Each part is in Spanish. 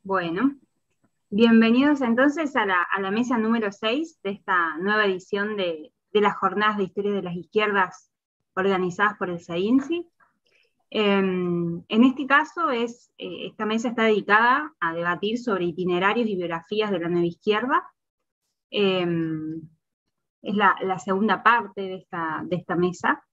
Bueno, bienvenidos entonces a la mesa número 6 de esta nueva edición de las Jornadas de Historia de las Izquierdas organizadas por el CEINSI. En este caso, esta mesa está dedicada a debatir sobre itinerarios y biografías de la nueva izquierda. Es la segunda parte de esta mesa.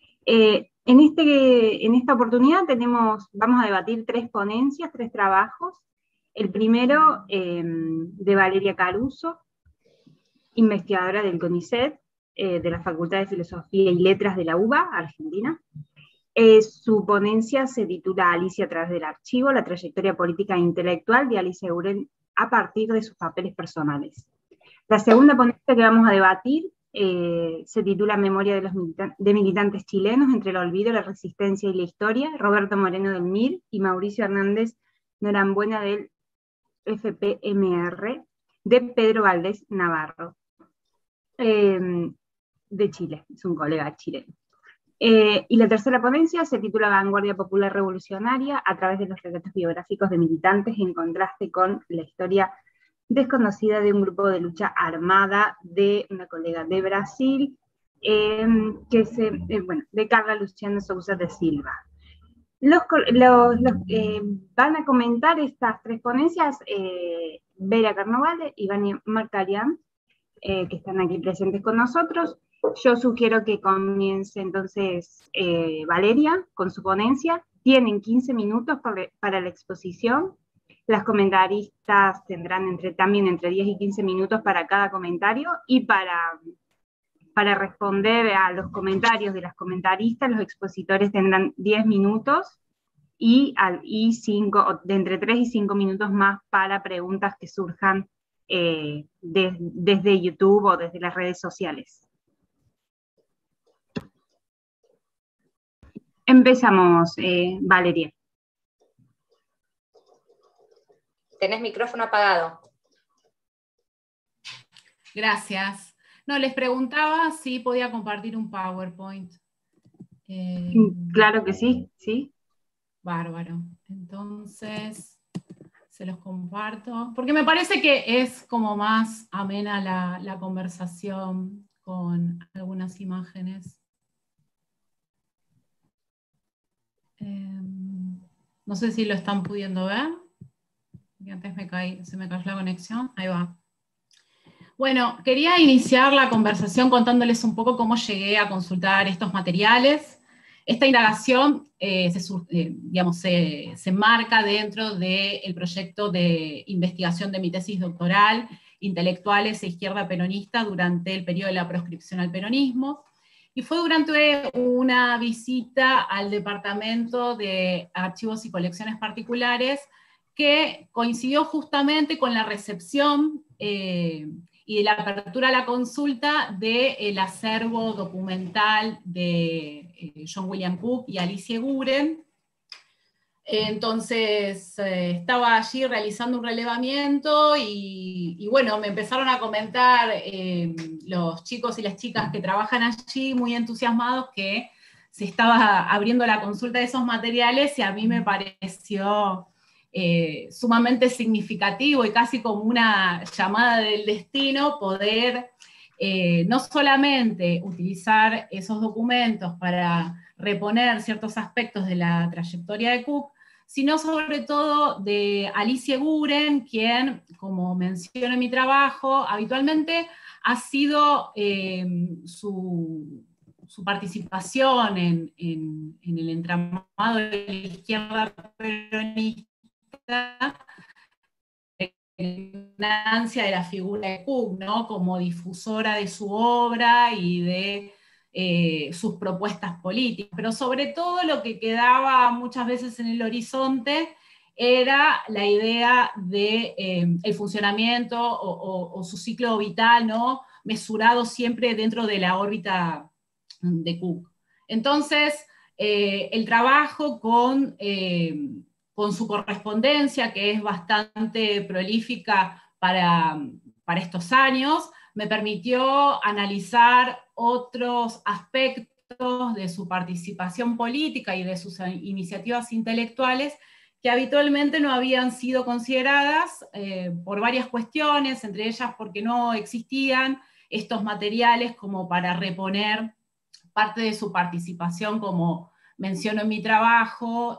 En esta oportunidad vamos a debatir tres ponencias, tres trabajos. El primero de Valeria Caruso, investigadora del CONICET, de la Facultad de Filosofía y Letras de la UBA, Argentina. Su ponencia se titula Alicia a través del archivo, la trayectoria política e intelectual de Alicia Eguren a partir de sus papeles personales. La segunda ponencia que vamos a debatir se titula Memoria de militantes chilenos entre el olvido, la resistencia y la historia, Roberto Moreno del MIR y Mauricio Hernández Norambuena del FPMR, de Pedro Valdés Navarro, de Chile, es un colega chileno. Y la tercera ponencia se titula Vanguardia Popular Revolucionaria a través de los relatos biográficos de militantes en contraste con la historia desconocida de un grupo de lucha armada de una colega de Brasil, de Carla Luciana Sousa de Silva. Van a comentar estas tres ponencias Vera Carnovale y Vania Marcarian, que están aquí presentes con nosotros. Yo sugiero que comience entonces Valeria con su ponencia. Tienen 15 minutos para la exposición. Las comentaristas tendrán también entre 10 y 15 minutos para cada comentario, y para responder a los comentarios de las comentaristas, los expositores tendrán 10 minutos y de entre 3 y 5 minutos más para preguntas que surjan desde YouTube o desde las redes sociales. Empezamos, Valeria. Tenés micrófono apagado. Gracias. No, les preguntaba si podía compartir un PowerPoint. Claro que sí, sí. Bárbaro. Entonces, se los comparto. Porque me parece que es como más amena la conversación con algunas imágenes. No sé si lo están pudiendo ver. Antes se me cayó la conexión. Ahí va. Bueno, quería iniciar la conversación contándoles un poco cómo llegué a consultar estos materiales. Esta indagación se enmarca dentro del proyecto de investigación de mi tesis doctoral, Intelectuales e Izquierda Peronista durante el periodo de la proscripción al peronismo, y fue durante una visita al Departamento de Archivos y Colecciones Particulares que coincidió justamente con la recepción y de la apertura a la consulta del acervo documental de John William Cook y Alicia Eguren. Entonces estaba allí realizando un relevamiento y bueno, me empezaron a comentar los chicos y las chicas que trabajan allí muy entusiasmados que se estaba abriendo la consulta de esos materiales, y a mí me pareció sumamente significativo y casi como una llamada del destino poder no solamente utilizar esos documentos para reponer ciertos aspectos de la trayectoria de Cook, sino sobre todo de Alicia Eguren, quien, como menciono en mi trabajo, habitualmente ha sido su participación en el entramado de la izquierda peronista, de la figura de Cook, ¿no? Como difusora de su obra y de sus propuestas políticas, pero sobre todo lo que quedaba muchas veces en el horizonte era la idea de el funcionamiento o su ciclo vital, ¿no? Mesurado siempre dentro de la órbita de Cook. Entonces, el trabajo con su correspondencia, que es bastante prolífica para estos años, me permitió analizar otros aspectos de su participación política y de sus iniciativas intelectuales que habitualmente no habían sido consideradas por varias cuestiones, entre ellas porque no existían estos materiales como para reponer parte de su participación, como menciono en mi trabajo,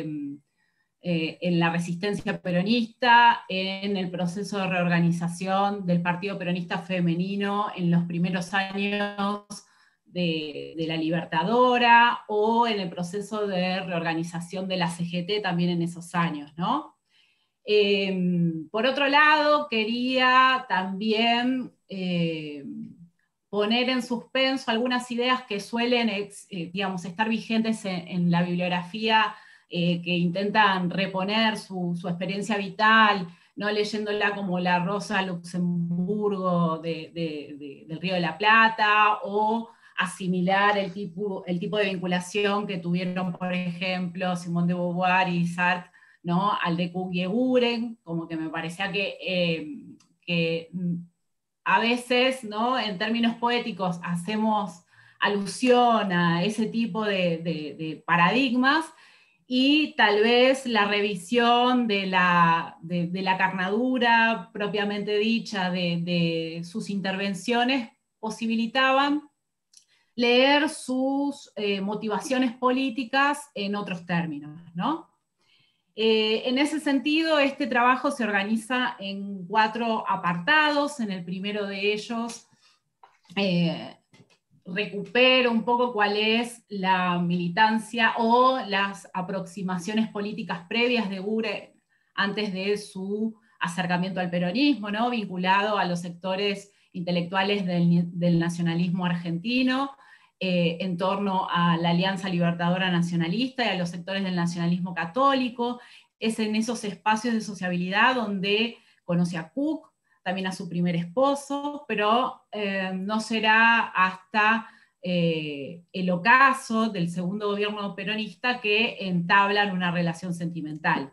en la resistencia peronista, en el proceso de reorganización del Partido Peronista Femenino en los primeros años de la Libertadora, o en el proceso de reorganización de la CGT también en esos años, ¿no? Por otro lado, quería también poner en suspenso algunas ideas que suelen digamos, estar vigentes en la bibliografía, que intentan reponer su experiencia vital, no leyéndola como la Rosa Luxemburgo del Río de la Plata, o asimilar el tipo de vinculación que tuvieron, por ejemplo, Simone de Beauvoir y Sartre, ¿no?, al de Cook y Eguren, como que me parecía que a veces, ¿no?, en términos poéticos hacemos alusión a ese tipo de paradigmas, y tal vez la revisión de la carnadura propiamente dicha de sus intervenciones posibilitaban leer sus motivaciones políticas en otros términos, ¿no? En ese sentido, este trabajo se organiza en 4 apartados. En el primero de ellos recupero un poco cuál es la militancia o las aproximaciones políticas previas de Eguren antes de su acercamiento al peronismo, ¿no?, vinculado a los sectores intelectuales del nacionalismo argentino, en torno a la Alianza Libertadora Nacionalista y a los sectores del nacionalismo católico. Es en esos espacios de sociabilidad donde conoce a Cook, también a su primer esposo, pero no será hasta el ocaso del segundo gobierno peronista que entablan una relación sentimental.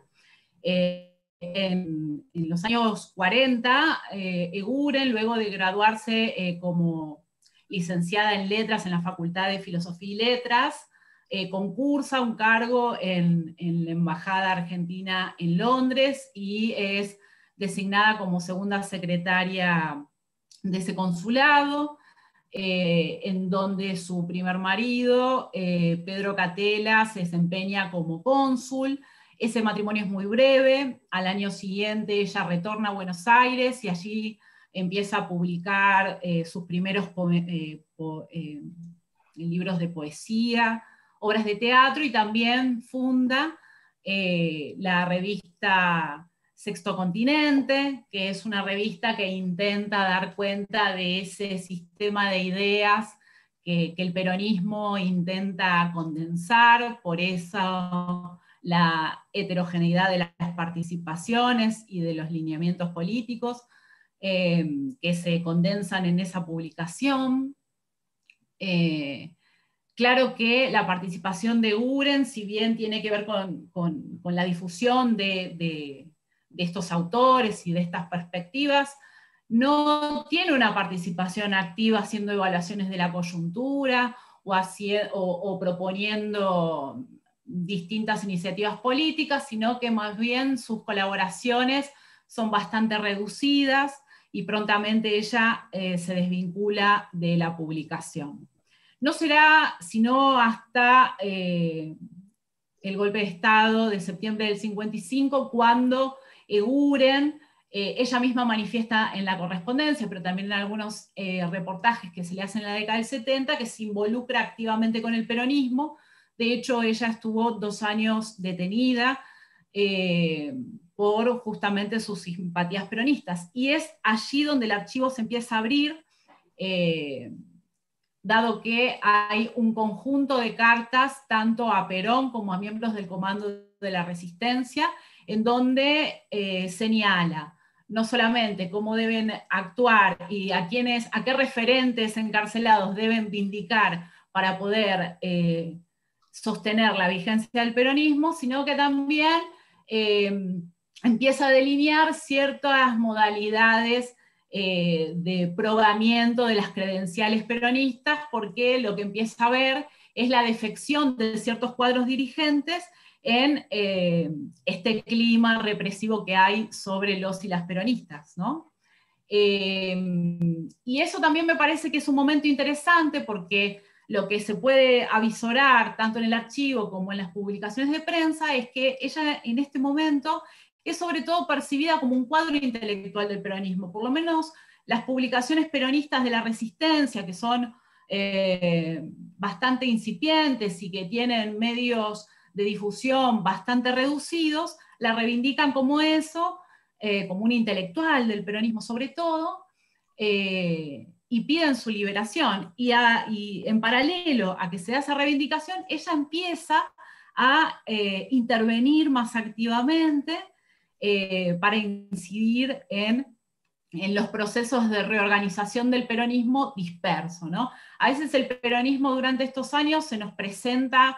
En los años 40, Eguren, luego de graduarse como licenciada en Letras en la Facultad de Filosofía y Letras, concursa un cargo en la Embajada Argentina en Londres y es designada como segunda secretaria de ese consulado, en donde su primer marido, Pedro Catela, se desempeña como cónsul. Ese matrimonio es muy breve. Al año siguiente ella retorna a Buenos Aires y allí empieza a publicar sus primeros libros de poesía, obras de teatro, y también funda la revista Sexto Continente, que es una revista que intenta dar cuenta de ese sistema de ideas que el peronismo intenta condensar, por eso la heterogeneidad de las participaciones y de los lineamientos políticos que se condensan en esa publicación. Claro que la participación de Eguren, si bien tiene que ver con la difusión de estos autores y de estas perspectivas, no tiene una participación activa haciendo evaluaciones de la coyuntura o proponiendo distintas iniciativas políticas, sino que más bien sus colaboraciones son bastante reducidas y prontamente ella se desvincula de la publicación. No será sino hasta el golpe de Estado de septiembre del 55 cuando Eguren, ella misma manifiesta en la correspondencia, pero también en algunos reportajes que se le hacen en la década del 70, que se involucra activamente con el peronismo. De hecho, ella estuvo 2 años detenida por justamente sus simpatías peronistas. Y es allí donde el archivo se empieza a abrir, dado que hay un conjunto de cartas tanto a Perón como a miembros del Comando de la Resistencia, en donde señala no solamente cómo deben actuar y a qué referentes encarcelados deben vindicar para poder sostener la vigencia del peronismo, sino que también empieza a delinear ciertas modalidades de probamiento de las credenciales peronistas, porque lo que empieza a ver es la defección de ciertos cuadros dirigentes en este clima represivo que hay sobre los y las peronistas, ¿no? Y eso también me parece que es un momento interesante porque lo que se puede avisorar tanto en el archivo como en las publicaciones de prensa es que ella en este momento es sobre todo percibida como un cuadro intelectual del peronismo, por lo menos las publicaciones peronistas de la resistencia, que son bastante incipientes y que tienen medios de difusión bastante reducidos, la reivindican como eso, como un intelectual del peronismo sobre todo, y piden su liberación. Y en paralelo a que se da esa reivindicación, ella empieza a intervenir más activamente para incidir en los procesos de reorganización del peronismo disperso, ¿no? A veces el peronismo durante estos años se nos presenta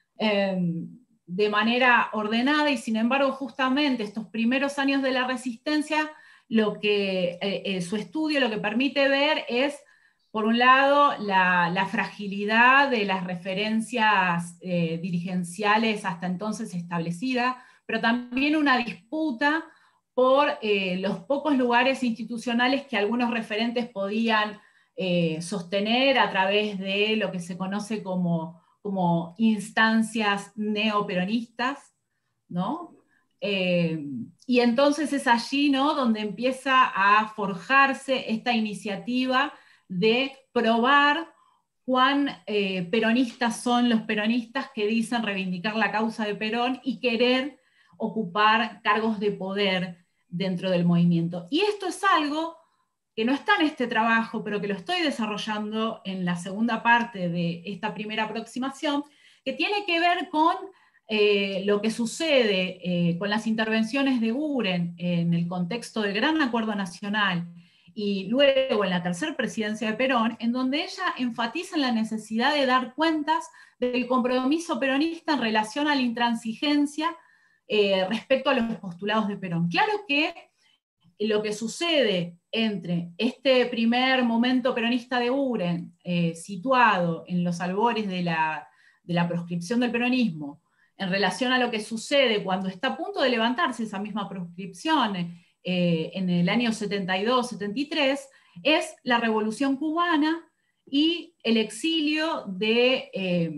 de manera ordenada y sin embargo justamente estos primeros años de la resistencia, lo que su estudio lo que permite ver es, por un lado, la fragilidad de las referencias dirigenciales hasta entonces establecidas, pero también una disputa por los pocos lugares institucionales que algunos referentes podían sostener a través de lo que se conoce como instancias neoperonistas, ¿no? Y entonces es allí, ¿no?, donde empieza a forjarse esta iniciativa de probar cuán peronistas son los peronistas que dicen reivindicar la causa de Perón y querer ocupar cargos de poder dentro del movimiento. Y esto es algo que no está en este trabajo, pero que lo estoy desarrollando en la segunda parte de esta primera aproximación, que tiene que ver con lo que sucede con las intervenciones de Guren en el contexto del Gran Acuerdo Nacional y luego en la tercera presidencia de Perón, en donde ella enfatiza en la necesidad de dar cuentas del compromiso peronista en relación a la intransigencia respecto a los postulados de Perón. Claro que lo que sucede entre este primer momento peronista de Guren, situado en los albores de la proscripción del peronismo, en relación a lo que sucede cuando está a punto de levantarse esa misma proscripción en el año 72-73, es la Revolución Cubana y el exilio de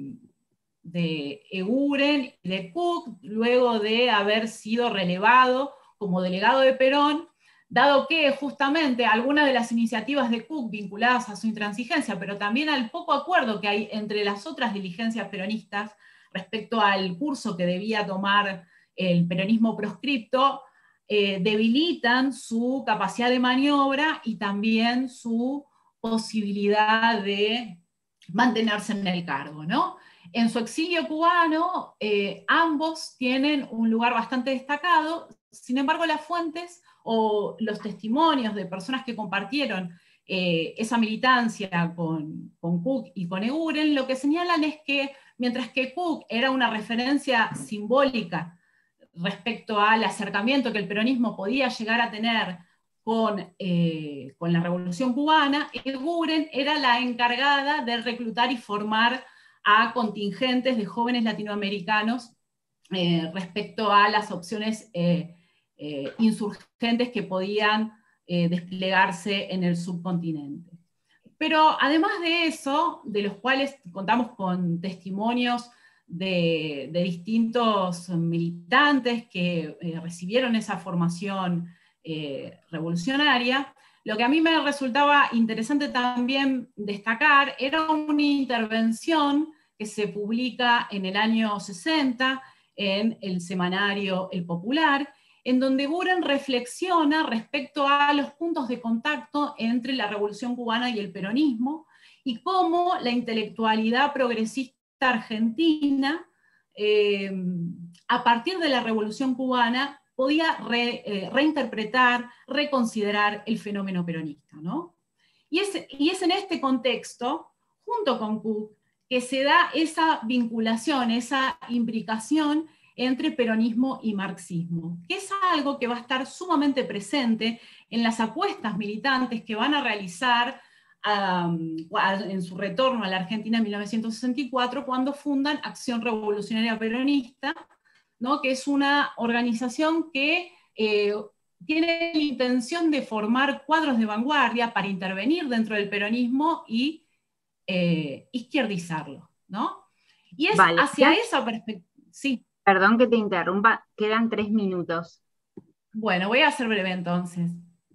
Eguren y de Cook, luego de haber sido relevado como delegado de Perón, dado que justamente algunas de las iniciativas de Cook vinculadas a su intransigencia, pero también al poco acuerdo que hay entre las otras diligencias peronistas respecto al curso que debía tomar el peronismo proscripto, debilitan su capacidad de maniobra y también su posibilidad de mantenerse en el cargo, ¿no? En su exilio cubano, ambos tienen un lugar bastante destacado, sin embargo las fuentes o los testimonios de personas que compartieron esa militancia con Cook y con Eguren, lo que señalan es que mientras que Cook era una referencia simbólica respecto al acercamiento que el peronismo podía llegar a tener con la Revolución Cubana, Eguren era la encargada de reclutar y formar a contingentes de jóvenes latinoamericanos respecto a las opciones insurgentes que podían desplegarse en el subcontinente. Pero además de eso, de los cuales contamos con testimonios de distintos militantes que recibieron esa formación revolucionaria, lo que a mí me resultaba interesante también destacar era una intervención que se publica en el año 60 en el semanario El Popular, en donde Guren reflexiona respecto a los puntos de contacto entre la Revolución Cubana y el peronismo, y cómo la intelectualidad progresista argentina, a partir de la Revolución Cubana, podía reinterpretar, reconsiderar el fenómeno peronista, ¿no? Y es en este contexto, junto con Cook, que se da esa vinculación, esa imbricación entre peronismo y marxismo, que es algo que va a estar sumamente presente en las apuestas militantes que van a realizar en su retorno a la Argentina en 1964, cuando fundan Acción Revolucionaria Peronista, ¿no? Que es una organización que tiene la intención de formar cuadros de vanguardia para intervenir dentro del peronismo y izquierdizarlo, ¿no? Y es Vale, hacia esa perspectiva, sí. perdón que te interrumpa, quedan 3 minutos. Bueno, voy a ser breve entonces.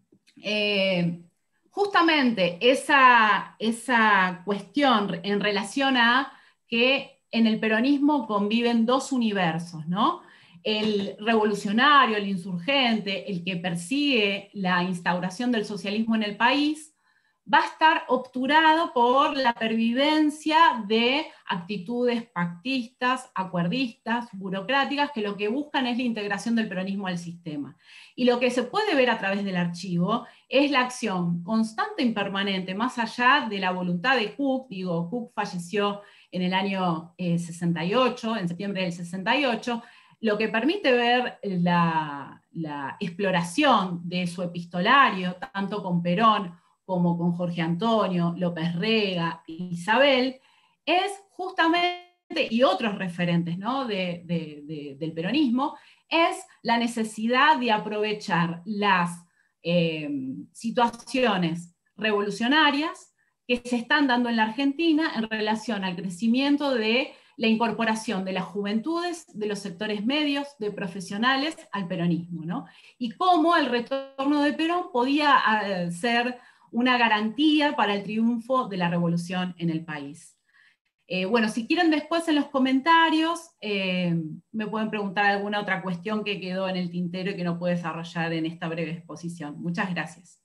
Justamente esa cuestión en relación a que en el peronismo conviven dos universos, ¿no? El revolucionario, el insurgente, el que persigue la instauración del socialismo en el país, va a estar obturado por la pervivencia de actitudes pactistas, acuerdistas, burocráticas, que lo que buscan es la integración del peronismo al sistema. Y lo que se puede ver a través del archivo es la acción constante y permanente, más allá de la voluntad de Cook. Digo, Cook falleció en el año 68, en septiembre del 68, lo que permite ver la exploración de su epistolario, tanto con Perón como con Jorge Antonio, López Rega, Isabel, es justamente, y otros referentes, ¿no?, del peronismo, es la necesidad de aprovechar las situaciones revolucionarias que se están dando en la Argentina en relación al crecimiento de la incorporación de las juventudes, de los sectores medios, de profesionales al peronismo, ¿no? Y cómo el retorno de Perón podía ser una garantía para el triunfo de la revolución en el país. Bueno, si quieren después en los comentarios me pueden preguntar alguna otra cuestión que quedó en el tintero y que no puedo desarrollar en esta breve exposición. Muchas gracias.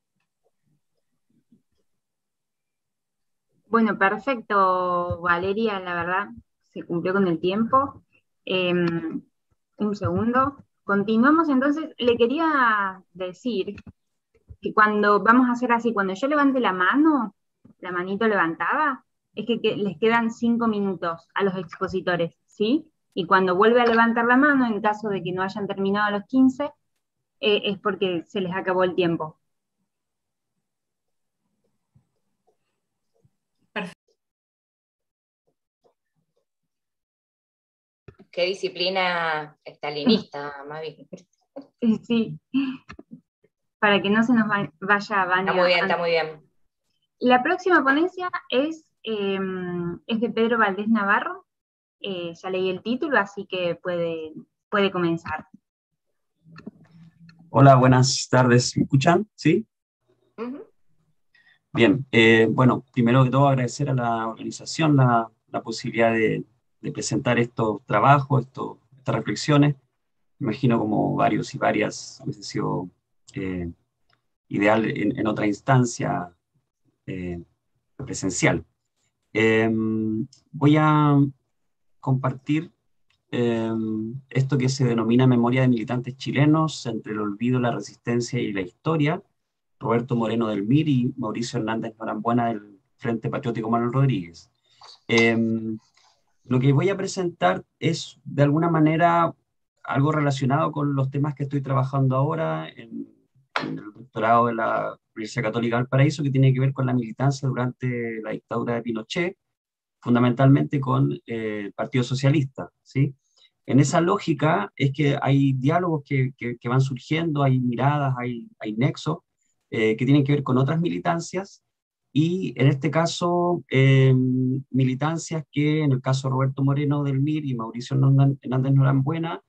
Bueno, perfecto, Valeria, la verdad, se cumplió con el tiempo. Un segundo. Continuamos entonces. Le quería decir que cuando vamos a hacer así, cuando yo levante la mano, la manito levantada, es que les quedan 5 minutos a los expositores, ¿sí? Y cuando vuelve a levantar la mano, en caso de que no hayan terminado los 15, es porque se les acabó el tiempo. Perfecto. Qué disciplina estalinista, Mavi. Sí, para que no se nos vaya Vania. Está muy bien, está muy bien. La próxima ponencia es de Pedro Valdés Navarro. Ya leí el título, así que puede comenzar. Hola, buenas tardes. ¿Me escuchan? ¿Sí? Uh-huh. Bien. Bueno, primero que todo agradecer a la organización la posibilidad de presentar estos trabajos, estas reflexiones. Me imagino como varios y varias hubiese sido ideal en otra instancia presencial. Voy a compartir esto que se denomina Memoria de militantes chilenos entre el olvido, la resistencia y la historia, Roberto Moreno del MIR y Mauricio Hernández Norambuena del Frente Patriótico Manuel Rodríguez. Lo que voy a presentar es de alguna manera algo relacionado con los temas que estoy trabajando ahora en el doctorado de la Universidad Católica del Paraíso, que tiene que ver con la militancia durante la dictadura de Pinochet, fundamentalmente con el Partido Socialista, ¿sí? En esa lógica es que hay diálogos que van surgiendo, hay miradas, hay nexos que tienen que ver con otras militancias, y en este caso militancias que en el caso de Roberto Moreno del MIR y Mauricio Hernández Norambuena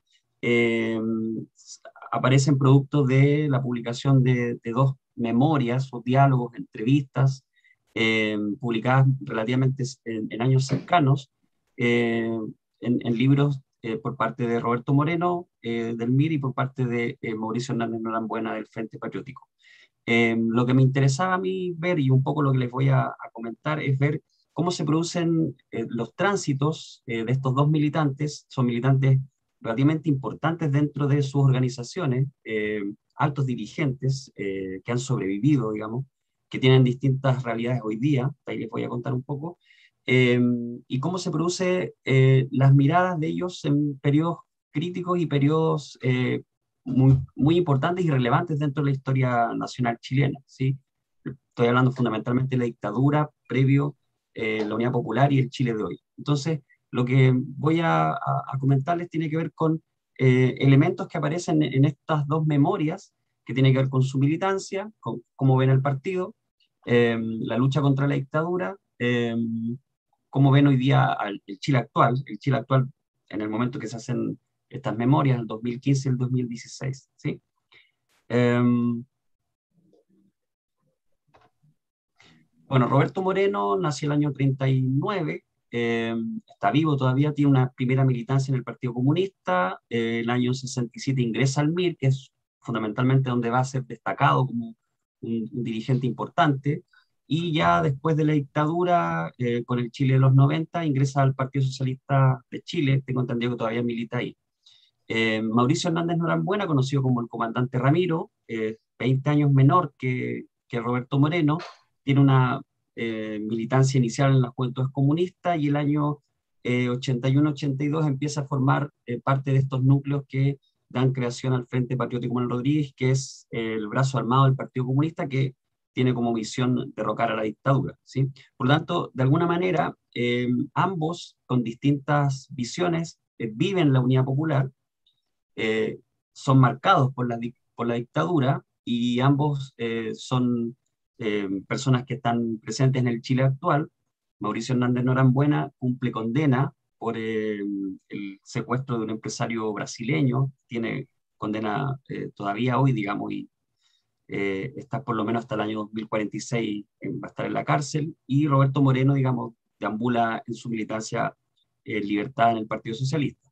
aparecen producto de la publicación de dos memorias o diálogos, entrevistas, publicadas relativamente en años cercanos, en libros por parte de Roberto Moreno del MIR y por parte de Mauricio Hernández Norambuena del Frente Patriótico. Lo que me interesaba a mí ver, y un poco lo que les voy a comentar, es ver cómo se producen los tránsitos de estos dos militantes. Son militantes relativamente importantes dentro de sus organizaciones, altos dirigentes que han sobrevivido, digamos, que tienen distintas realidades hoy día, ahí les voy a contar un poco, y cómo se produce las miradas de ellos en periodos críticos y periodos muy importantes y relevantes dentro de la historia nacional chilena, ¿sí? Estoy hablando fundamentalmente de la dictadura previo la Unidad Popular y el Chile de hoy. Entonces, Lo que voy a comentarles tiene que ver con elementos que aparecen en estas dos memorias, que tiene que ver con su militancia, con cómo ven el partido, la lucha contra la dictadura, cómo ven hoy día el Chile actual en el momento que se hacen estas memorias, el 2015 y el 2016, ¿sí? Bueno, Roberto Moreno nació el año 39, está vivo todavía, tiene una primera militancia en el Partido Comunista, el año 67 ingresa al MIR, que es fundamentalmente donde va a ser destacado como un dirigente importante, y ya después de la dictadura, con el Chile de los 90, ingresa al Partido Socialista de Chile, tengo entendido que todavía milita ahí. Mauricio Hernández Norambuena, conocido como el comandante Ramiro, 20 años menor que Roberto Moreno, tiene una militancia inicial en las Juventudes Comunistas y el año 81-82 empieza a formar parte de estos núcleos que dan creación al Frente Patriótico Manuel Rodríguez, que es el brazo armado del Partido Comunista que tiene como misión derrocar a la dictadura, ¿sí? Por lo tanto, de alguna manera, ambos, con distintas visiones, viven la unidad popular, son marcados por la dictadura y ambos son personas que están presentes en el Chile actual. Mauricio Hernández Norambuena cumple condena por el secuestro de un empresario brasileño, tiene condena todavía hoy, digamos, y está por lo menos hasta el año 2046, va a estar en la cárcel, y Roberto Moreno, digamos, deambula en su militancia libertad en el Partido Socialista.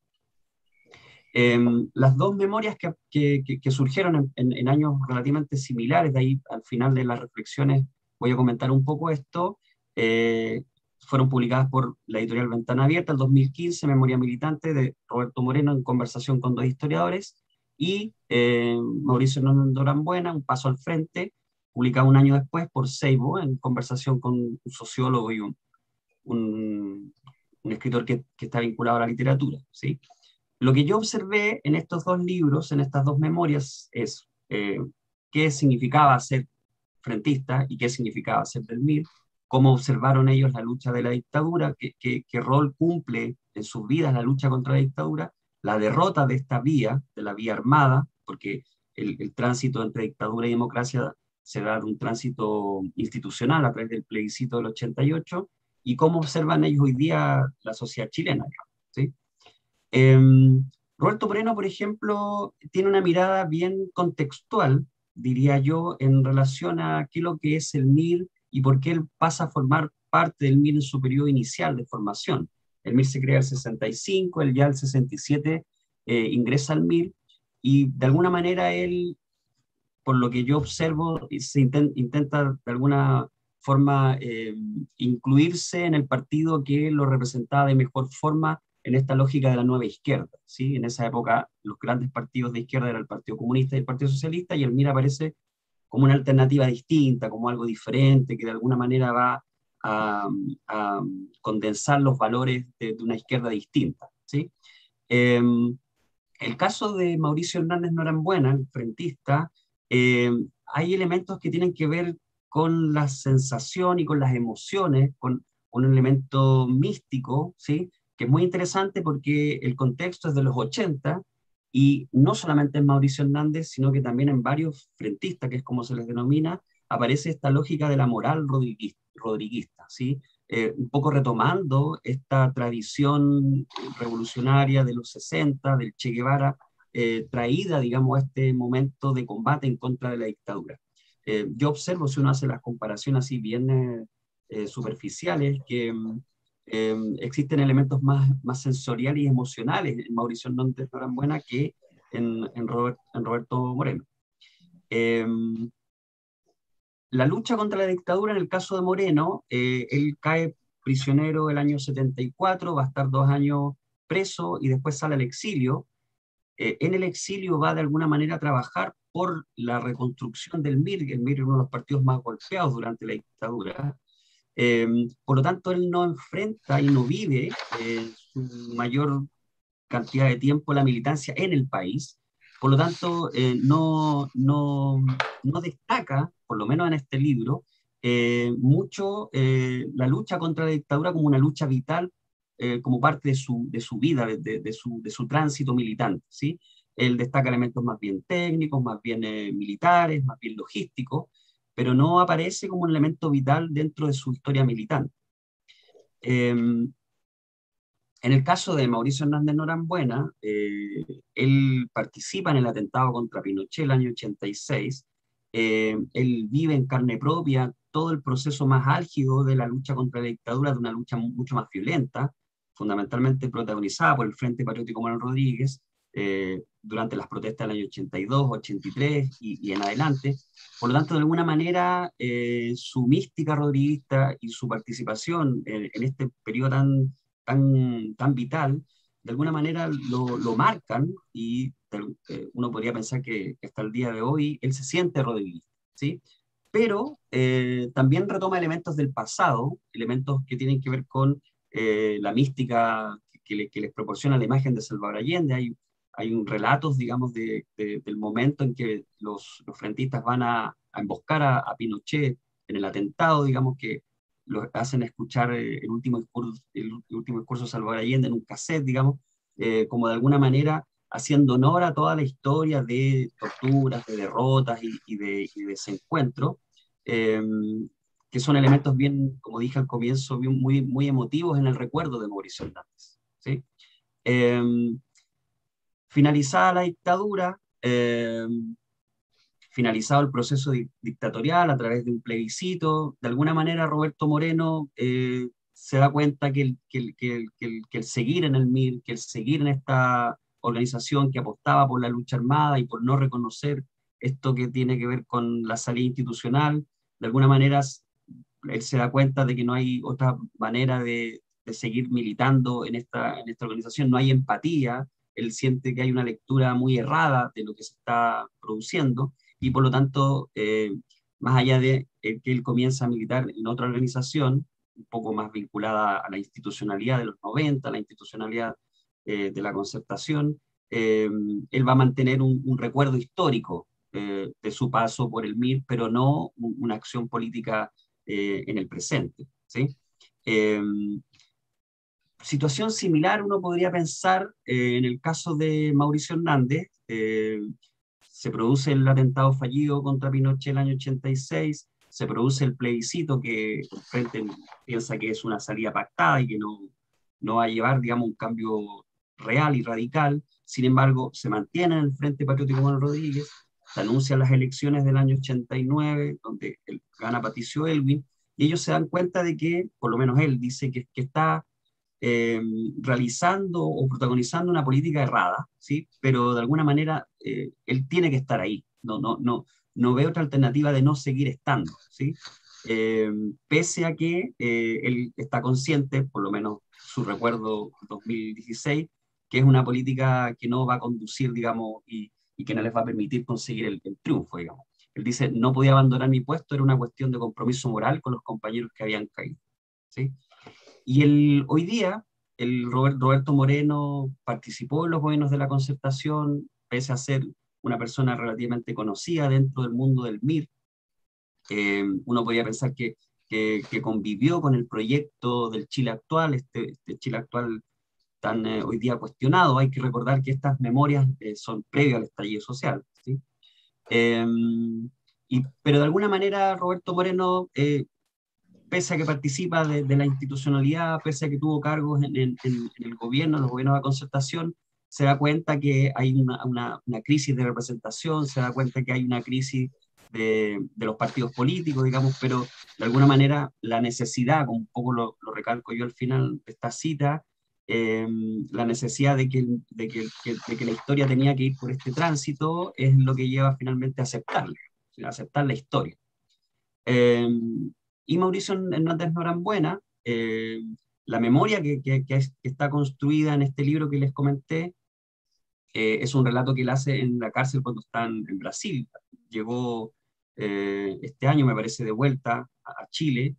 Las dos memorias que surgieron en años relativamente similares, de ahí al final de las reflexiones voy a comentar un poco esto, fueron publicadas por la editorial Ventana Abierta, el 2015, Memoria Militante de Roberto Moreno en conversación con dos historiadores, y Mauricio Hernández Norambuena, Un paso al frente, publicado un año después por Seibo, en conversación con un sociólogo y un escritor que está vinculado a la literatura, ¿sí? Lo que yo observé en estos dos libros, en estas dos memorias, es qué significaba ser frentista y qué significaba ser del MIR, cómo observaron ellos la lucha de la dictadura, qué rol cumple en sus vidas la lucha contra la dictadura, la derrota de esta vía, de la vía armada, porque el tránsito entre dictadura y democracia se da de un tránsito institucional a través del plebiscito del 88, y cómo observan ellos hoy día la sociedad chilena, ¿sí? Roberto Moreno, por ejemplo, tiene una mirada bien contextual, diría yo, en relación a qué es lo que es el MIR y por qué él pasa a formar parte del MIR en su periodo inicial de formación. El MIR se crea en el 65, él ya el 67 ingresa al MIR, y de alguna manera él, por lo que yo observo, se intenta de alguna forma incluirse en el partido que lo representaba de mejor forma en esta lógica de la nueva izquierda, ¿sí? En esa época los grandes partidos de izquierda eran el Partido Comunista y el Partido Socialista, y el MIR aparece como una alternativa distinta, como algo diferente, que de alguna manera va a condensar los valores de una izquierda distinta, ¿sí? El caso de Mauricio Hernández Norambuena, el frentista, hay elementos que tienen que ver con la sensación y con las emociones, con un elemento místico, ¿sí? Que es muy interesante porque el contexto es de los 80, y no solamente en Mauricio Hernández, sino que también en varios frentistas, que es como se les denomina, aparece esta lógica de la moral rodriguista, ¿sí? Un poco retomando esta tradición revolucionaria de los 60, del Che Guevara, traída, digamos, a este momento de combate en contra de la dictadura. Yo observo, si uno hace las comparaciones así bien superficiales, que existen elementos más sensoriales y emocionales en Mauricio Hernández Norambuena que en Roberto Moreno. La lucha contra la dictadura, en el caso de Moreno, él cae prisionero el año 74, va a estar 2 años preso y después sale al exilio. En el exilio va de alguna manera a trabajar por la reconstrucción del MIR, que el MIR es uno de los partidos más golpeados durante la dictadura. Por lo tanto, él no enfrenta y no vive su mayor cantidad de tiempo la militancia en el país. Por lo tanto, no destaca, por lo menos en este libro, mucho la lucha contra la dictadura como una lucha vital como parte de su vida, de su tránsito militante, ¿sí? Él destaca elementos más bien técnicos, más bien militares, más bien logísticos, pero no aparece como un elemento vital dentro de su historia militante. En el caso de Mauricio Hernández Norambuena, él participa en el atentado contra Pinochet el año 86. Él vive en carne propia todo el proceso más álgido de la lucha contra la dictadura, de una lucha mucho más violenta, fundamentalmente protagonizada por el Frente Patriótico Manuel Rodríguez, durante las protestas del año 82, 83 y en adelante. Por lo tanto, de alguna manera, su mística rodriguista y su participación en este periodo tan vital, de alguna manera lo marcan y uno podría pensar que hasta el día de hoy él se siente rodriguista, ¿sí? Pero también retoma elementos del pasado, elementos que tienen que ver con la mística que les proporciona la imagen de Salvador Allende. Hay un relatos, digamos, del momento en que los frentistas van a emboscar a Pinochet en el atentado, digamos, que lo hacen escuchar el último discurso de Salvador Allende en un cassette, digamos, como de alguna manera haciendo honor a toda la historia de torturas, de derrotas y de desencuentro, eh, que son elementos bien, como dije al comienzo, bien, muy emotivos en el recuerdo de Mauricio Hernández, ¿sí? Finalizada la dictadura, finalizado el proceso dictatorial a través de un plebiscito, de alguna manera Roberto Moreno se da cuenta que el seguir en el MIR, que el seguir en esta organización que apostaba por la lucha armada y por no reconocer esto que tiene que ver con la salida institucional, de alguna manera él se da cuenta de que no hay otra manera de seguir militando en esta organización, no hay empatía, él siente que hay una lectura muy errada de lo que se está produciendo, y por lo tanto, más allá de que él comienza a militar en otra organización, un poco más vinculada a la institucionalidad de los 90, a la institucionalidad de la concertación, él va a mantener un recuerdo histórico de su paso por el MIR, pero no una acción política en el presente, ¿sí? Situación similar uno podría pensar en el caso de Mauricio Hernández. Se produce el atentado fallido contra Pinochet el año 86, se produce el plebiscito que el Frente piensa que es una salida pactada y que no va a llevar, digamos, un cambio real y radical. Sin embargo, se mantiene en el Frente Patriótico Manuel Rodríguez, se anuncian las elecciones del año 89, donde gana Patricio Elwin, y ellos se dan cuenta de que, por lo menos él dice que está realizando o protagonizando una política errada, ¿sí? Pero de alguna manera él tiene que estar ahí, no ve otra alternativa de no seguir estando, ¿sí? Pese a que él está consciente, por lo menos su recuerdo 2016, que es una política que no va a conducir, digamos, y que no les va a permitir conseguir el triunfo, digamos. Él dice, no podía abandonar mi puesto, era una cuestión de compromiso moral con los compañeros que habían caído, ¿sí? Y hoy día, Roberto Moreno participó en los gobiernos de la Concertación, pese a ser una persona relativamente conocida dentro del mundo del MIR. Uno podría pensar que convivió con el proyecto del Chile actual, este Chile actual tan hoy día cuestionado. Hay que recordar que estas memorias son previas al estallido social, ¿sí? Pero de alguna manera Roberto Moreno, pese a que participa de la institucionalidad, pese a que tuvo cargos en el gobierno, en los gobiernos de concertación, se da cuenta que hay una crisis de representación, se da cuenta que hay una crisis de los partidos políticos, digamos, pero de alguna manera la necesidad, como un poco lo recalco yo al final de esta cita, la necesidad de que la historia tenía que ir por este tránsito es lo que lleva finalmente a aceptar la historia. Y Mauricio Hernández Norambuena, la memoria que está construida en este libro que les comenté, es un relato que él hace en la cárcel cuando está en Brasil. Llegó este año, me parece, de vuelta a Chile,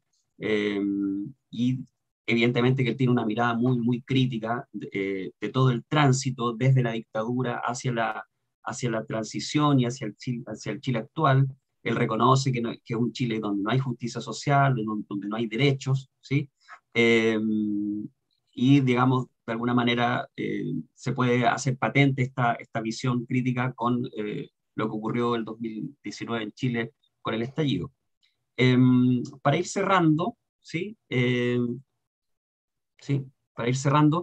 y evidentemente que él tiene una mirada muy crítica de todo el tránsito desde la dictadura hacia la transición y hacia el Chile actual. Él reconoce que es un Chile donde no hay justicia social, donde no hay derechos, ¿sí? y, digamos, de alguna manera se puede hacer patente esta visión crítica con lo que ocurrió el 2019 en Chile con el estallido. Para ir cerrando, ¿sí? ¿Sí? Para ir cerrando,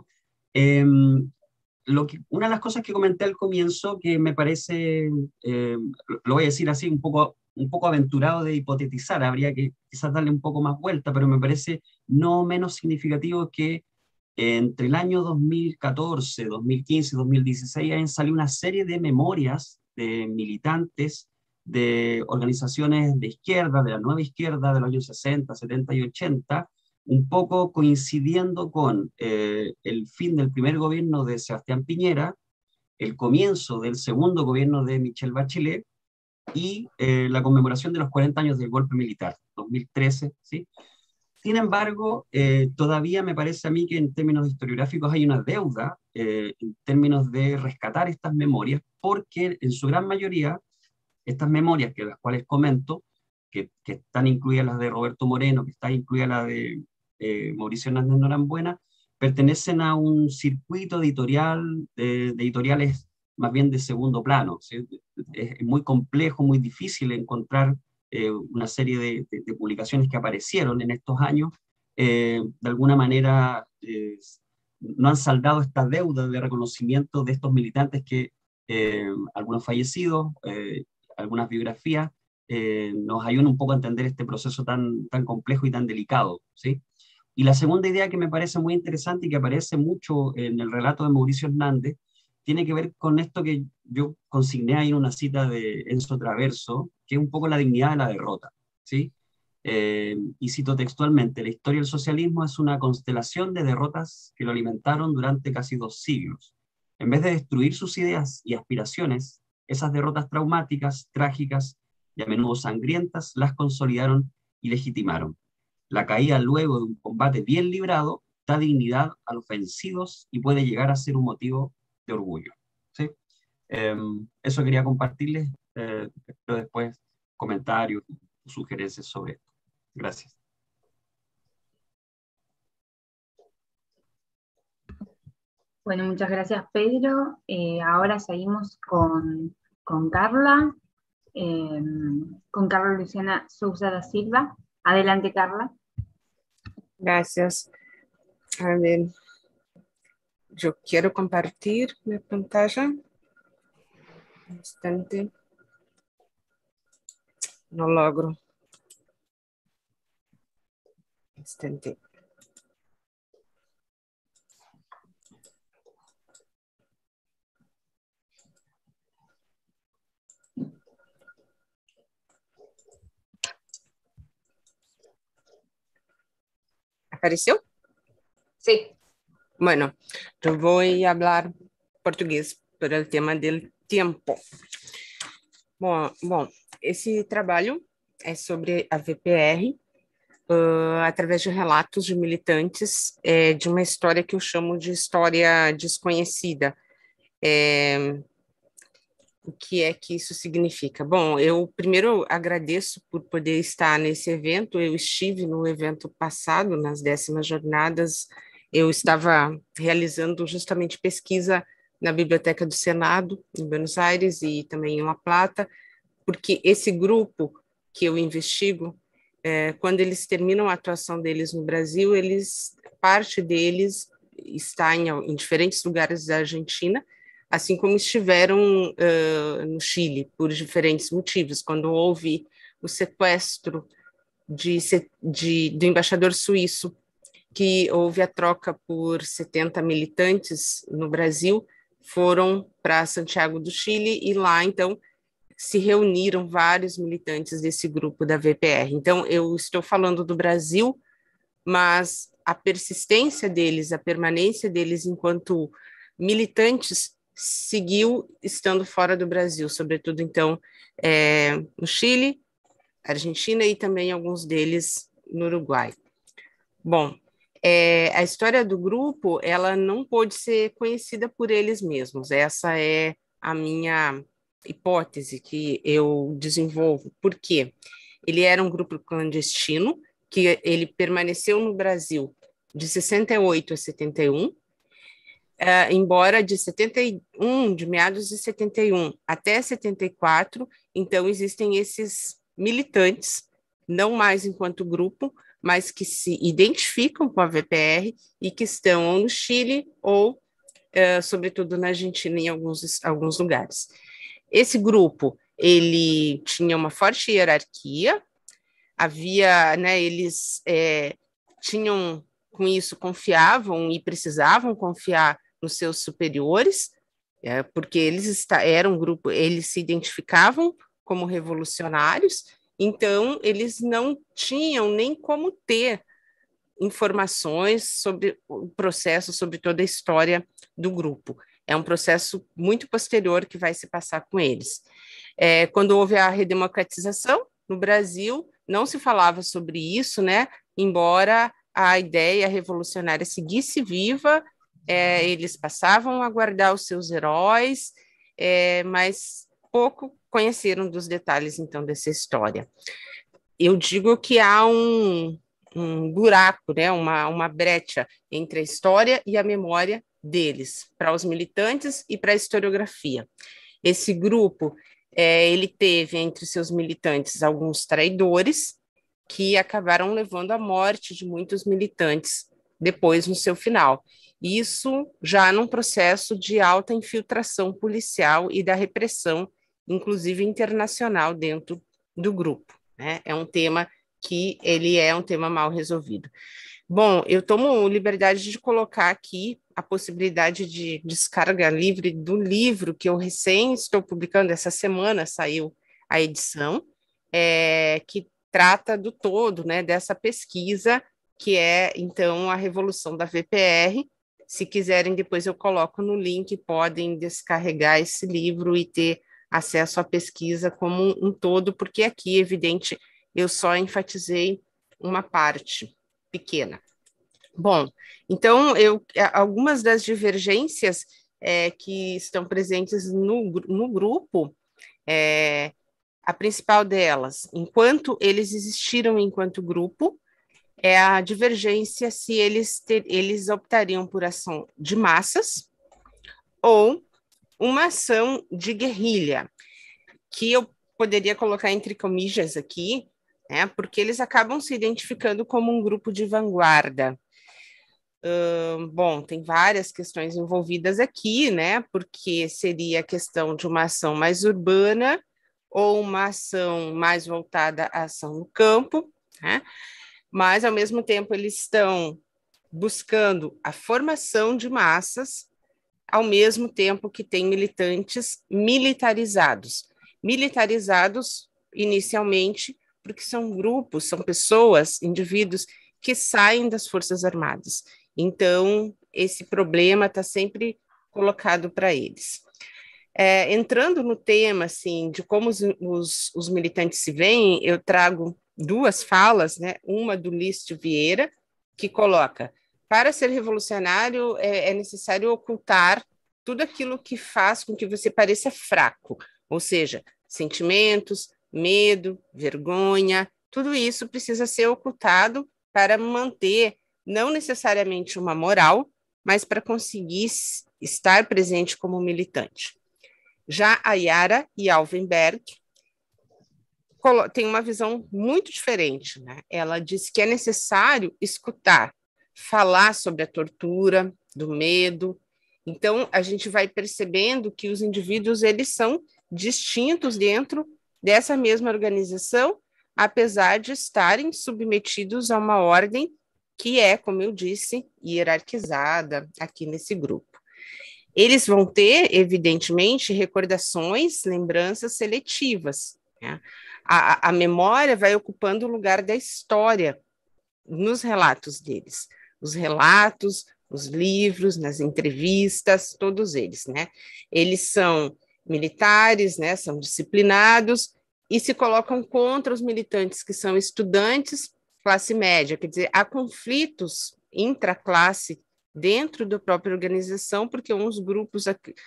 una de las cosas que comenté al comienzo que me parece, lo voy a decir así, un poco aventurado de hipotetizar, habría que quizás darle un poco más vuelta, pero me parece no menos significativo que entre el año 2014, 2015 y 2016 han salido una serie de memorias de militantes de organizaciones de izquierda, de la nueva izquierda de los años 60, 70 y 80, un poco coincidiendo con el fin del primer gobierno de Sebastián Piñera, el comienzo del segundo gobierno de Michelle Bachelet y la conmemoración de los 40 años del golpe militar, 2013, ¿sí? Sin embargo, todavía me parece a mí que en términos historiográficos hay una deuda en términos de rescatar estas memorias, porque en su gran mayoría, estas memorias, que las cuales comento, que están incluidas las de Roberto Moreno, que está incluida la de Mauricio Hernández Norambuena, pertenecen a un circuito editorial, de editoriales más bien de segundo plano, ¿sí? Es muy complejo, muy difícil encontrar una serie de publicaciones que aparecieron en estos años, de alguna manera no han saldado esta deuda de reconocimiento de estos militantes que algunos fallecidos, algunas biografías, nos ayudan un poco a entender este proceso tan complejo y tan delicado, ¿sí? Y la segunda idea que me parece muy interesante y que aparece mucho en el relato de Mauricio Hernández, tiene que ver con esto que yo consigné ahí en una cita de Enzo Traverso, que es un poco la dignidad de la derrota, ¿sí? Y cito textualmente: la historia del socialismo es una constelación de derrotas que lo alimentaron durante casi 2 siglos. En vez de destruir sus ideas y aspiraciones, esas derrotas traumáticas, trágicas y a menudo sangrientas las consolidaron y legitimaron. La caída luego de un combate bien librado da dignidad a los vencidos y puede llegar a ser un motivo de orgullo, ¿sí? Eso quería compartirles, pero después comentarios, sugerencias sobre esto. Gracias. Bueno, muchas gracias, Pedro. Ahora seguimos con Carla, con Carla Luciana Sousa da Silva. Adelante, Carla. Gracias. A ver, yo quiero compartir mi pantalla. Un instante. No logro. Un instante. ¿Apareció? Sí. Bueno, yo voy a hablar portugués por el tema del tiempo. Bom, esse trabalho é sobre a VPR, através de relatos de militantes, de uma história que eu chamo de história desconhecida. O que é que isso significa? Bom, eu primeiro agradeço por poder estar nesse evento. Eu estive no evento passado, nas 10ª jornadas. Eu estava realizando justamente pesquisa na Biblioteca do Senado, em Buenos Aires, e também em La Plata, porque esse grupo que eu investigo, quando eles terminam a atuação deles no Brasil, parte deles está em diferentes lugares da Argentina, assim como estiveram no Chile, por diferentes motivos. Quando houve o sequestro do embaixador suíço, que houve a troca por 70 militantes no Brasil, foram para Santiago do Chile e lá, então, se reuniram vários militantes desse grupo da VPR. Então, eu estou falando do Brasil, mas a persistência deles, a permanência deles enquanto militantes seguiu estando fora do Brasil, sobretudo, então, no Chile, Argentina e também alguns deles no Uruguai. Bom, a história do grupo, ela não pôde ser conhecida por eles mesmos. Essa é a minha hipótese que eu desenvolvo. Por quê? Ele era um grupo clandestino, que ele permaneceu no Brasil de 68 a 71, embora de meados de 71 até 74, então existem esses militantes, não mais enquanto grupo, mas que se identificam com a VPR e que estão ou no Chile ou, sobretudo, na Argentina, em alguns lugares. Esse grupo, ele tinha uma forte hierarquia, havia, né, eles tinham, com isso, confiavam e precisavam confiar nos seus superiores, porque eles eram um grupo, eles se identificavam como revolucionários, então eles não tinham nem como ter informações sobre o processo, sobre toda a história do grupo. É um processo muito posterior que vai se passar com eles. Quando houve a redemocratização no Brasil, não se falava sobre isso, né? Embora a ideia revolucionária seguisse viva, eles passavam a guardar os seus heróis, mas pouco conheceram dos detalhes, então, dessa história. Eu digo que há um buraco, né? uma brecha entre a história e a memória deles, para os militantes e para a historiografia. Esse grupo, ele teve entre seus militantes alguns traidores que acabaram levando à morte de muitos militantes depois no seu final. Isso já num processo de alta infiltração policial e da repressão, inclusive internacional, dentro do grupo, né? É um tema que ele é um tema mal resolvido. Bom, eu tomo liberdade de colocar aqui a possibilidade de descarga livre do livro que eu recém estou publicando, essa semana saiu a edição, que trata do todo, né, dessa pesquisa, que é, então, a Revolução da VPR. Se quiserem, depois eu coloco no link, podem descarregar esse livro e ter acesso à pesquisa como um todo, porque aqui, evidente, eu só enfatizei uma parte pequena. Bom, então, algumas das divergências que estão presentes no grupo, a principal delas, enquanto eles existiram enquanto grupo, é a divergência se eles optariam por ação de massas ou uma ação de guerrilha, que eu poderia colocar entre comillas aqui, né, porque eles acabam se identificando como um grupo de vanguarda. Bom, tem várias questões envolvidas aqui, né, porque seria a questão de uma ação mais urbana ou uma ação mais voltada à ação no campo, né, mas, ao mesmo tempo, eles estão buscando a formação de massas, ao mesmo tempo que tem militantes militarizados. Militarizados, inicialmente, porque são grupos, são pessoas, indivíduos que saem das Forças Armadas. Então, esse problema está sempre colocado para eles. Entrando no tema, assim, de como os militantes se veem, eu trago duas falas, né? Uma do Lício Vieira, que coloca: para ser revolucionário é necessário ocultar tudo aquilo que faz com que você pareça fraco, ou seja, sentimentos, medo, vergonha, tudo isso precisa ser ocultado para manter não necessariamente uma moral, mas para conseguir estar presente como militante. Já a Yara Yalvenberg tem uma visão muito diferente, né? Ela diz que é necessário escutar, falar sobre a tortura, do medo. Então, a gente vai percebendo que os indivíduos, eles são distintos dentro dessa mesma organização, apesar de estarem submetidos a uma ordem que é, como eu disse, hierarquizada aqui nesse grupo. Eles vão ter, evidentemente, recordações, lembranças seletivas, né? A memória vai ocupando o lugar da história nos relatos deles. Os relatos, os livros, nas entrevistas, todos eles, né? Eles são militares, né? São disciplinados e se colocam contra os militantes que são estudantes, classe média. Quer dizer, há conflitos intraclasse dentro da própria organização, porque uns grupos,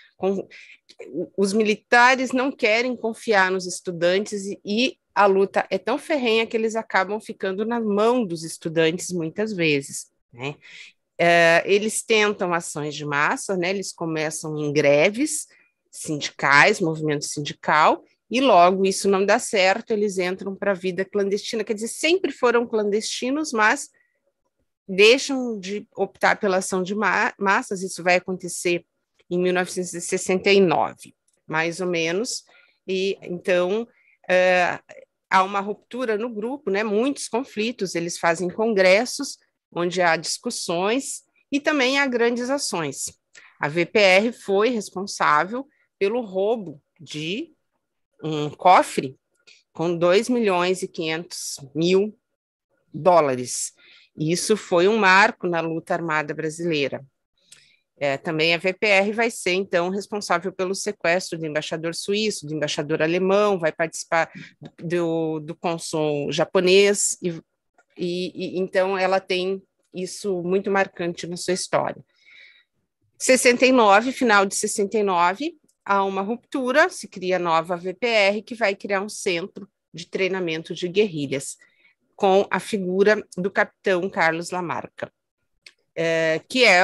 os militares não querem confiar nos estudantes e a luta é tão ferrenha que eles acabam ficando na mão dos estudantes muitas vezes, né? Eles tentam ações de massa, né? Eles começam em greves sindicais, movimento sindical, e logo isso não dá certo, eles entram para a vida clandestina, quer dizer, sempre foram clandestinos, mas deixam de optar pela ação de massas, isso vai acontecer em 1969, mais ou menos, e então há uma ruptura no grupo, né? Muitos conflitos, eles fazem congressos, onde há discussões, e também há grandes ações. A VPR foi responsável pelo roubo de um cofre com 2.500.000 dólares. Isso foi um marco na luta armada brasileira. Também a VPR vai ser, então, responsável pelo sequestro do embaixador suíço, do embaixador alemão, vai participar do cônsul japonês, e então ela tem isso muito marcante na sua história. 69, final de 69, há uma ruptura, se cria a nova VPR, que vai criar um centro de treinamento de guerrilhas, com a figura do capitão Carlos Lamarca, que é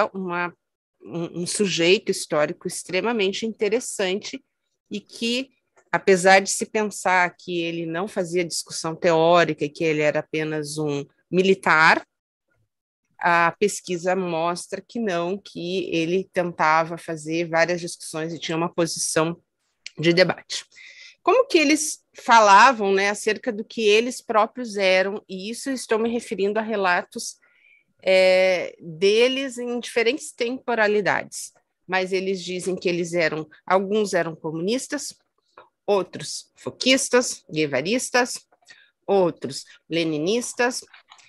um sujeito histórico extremamente interessante e que, apesar de se pensar que ele não fazia discussão teórica, que ele era apenas um militar, a pesquisa mostra que não, que ele tentava fazer várias discussões e tinha uma posição de debate. Como que eles falavam, né, acerca do que eles próprios eram, e isso estou me referindo a relatos deles em diferentes temporalidades, mas eles dizem que alguns eram comunistas, outros foquistas, guevaristas, outros leninistas,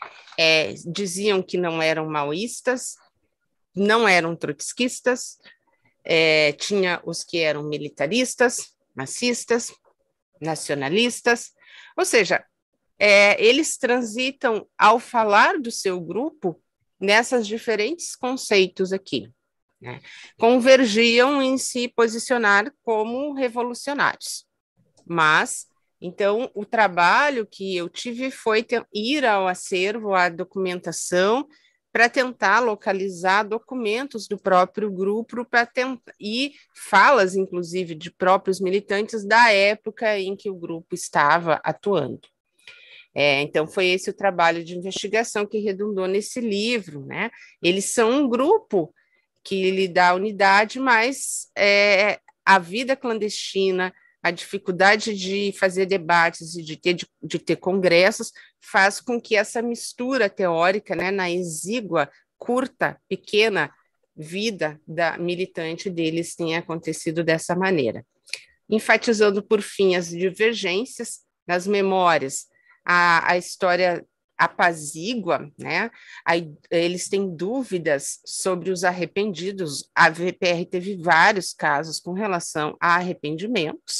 diziam que não eram maoístas, não eram trotskistas, tinha os que eram militaristas, marxistas, nacionalistas, ou seja, eles transitam ao falar do seu grupo nessas diferentes conceitos aqui, né? Convergiam em se posicionar como revolucionários, mas então o trabalho que eu tive foi ir ao acervo, à documentação, para tentar localizar documentos do próprio grupo e falas, inclusive, de próprios militantes da época em que o grupo estava atuando. Então, foi esse o trabalho de investigação que redundou nesse livro, né? Eles são um grupo que lhe dá unidade, mas a vida clandestina, a dificuldade de fazer debates e de ter congressos faz com que essa mistura teórica, né, na exígua, curta, pequena vida da militante deles tenha acontecido dessa maneira. Enfatizando, por fim, as divergências nas memórias, a história apazigua, né? Eles têm dúvidas sobre os arrependidos. A VPR teve vários casos com relação a arrependimentos,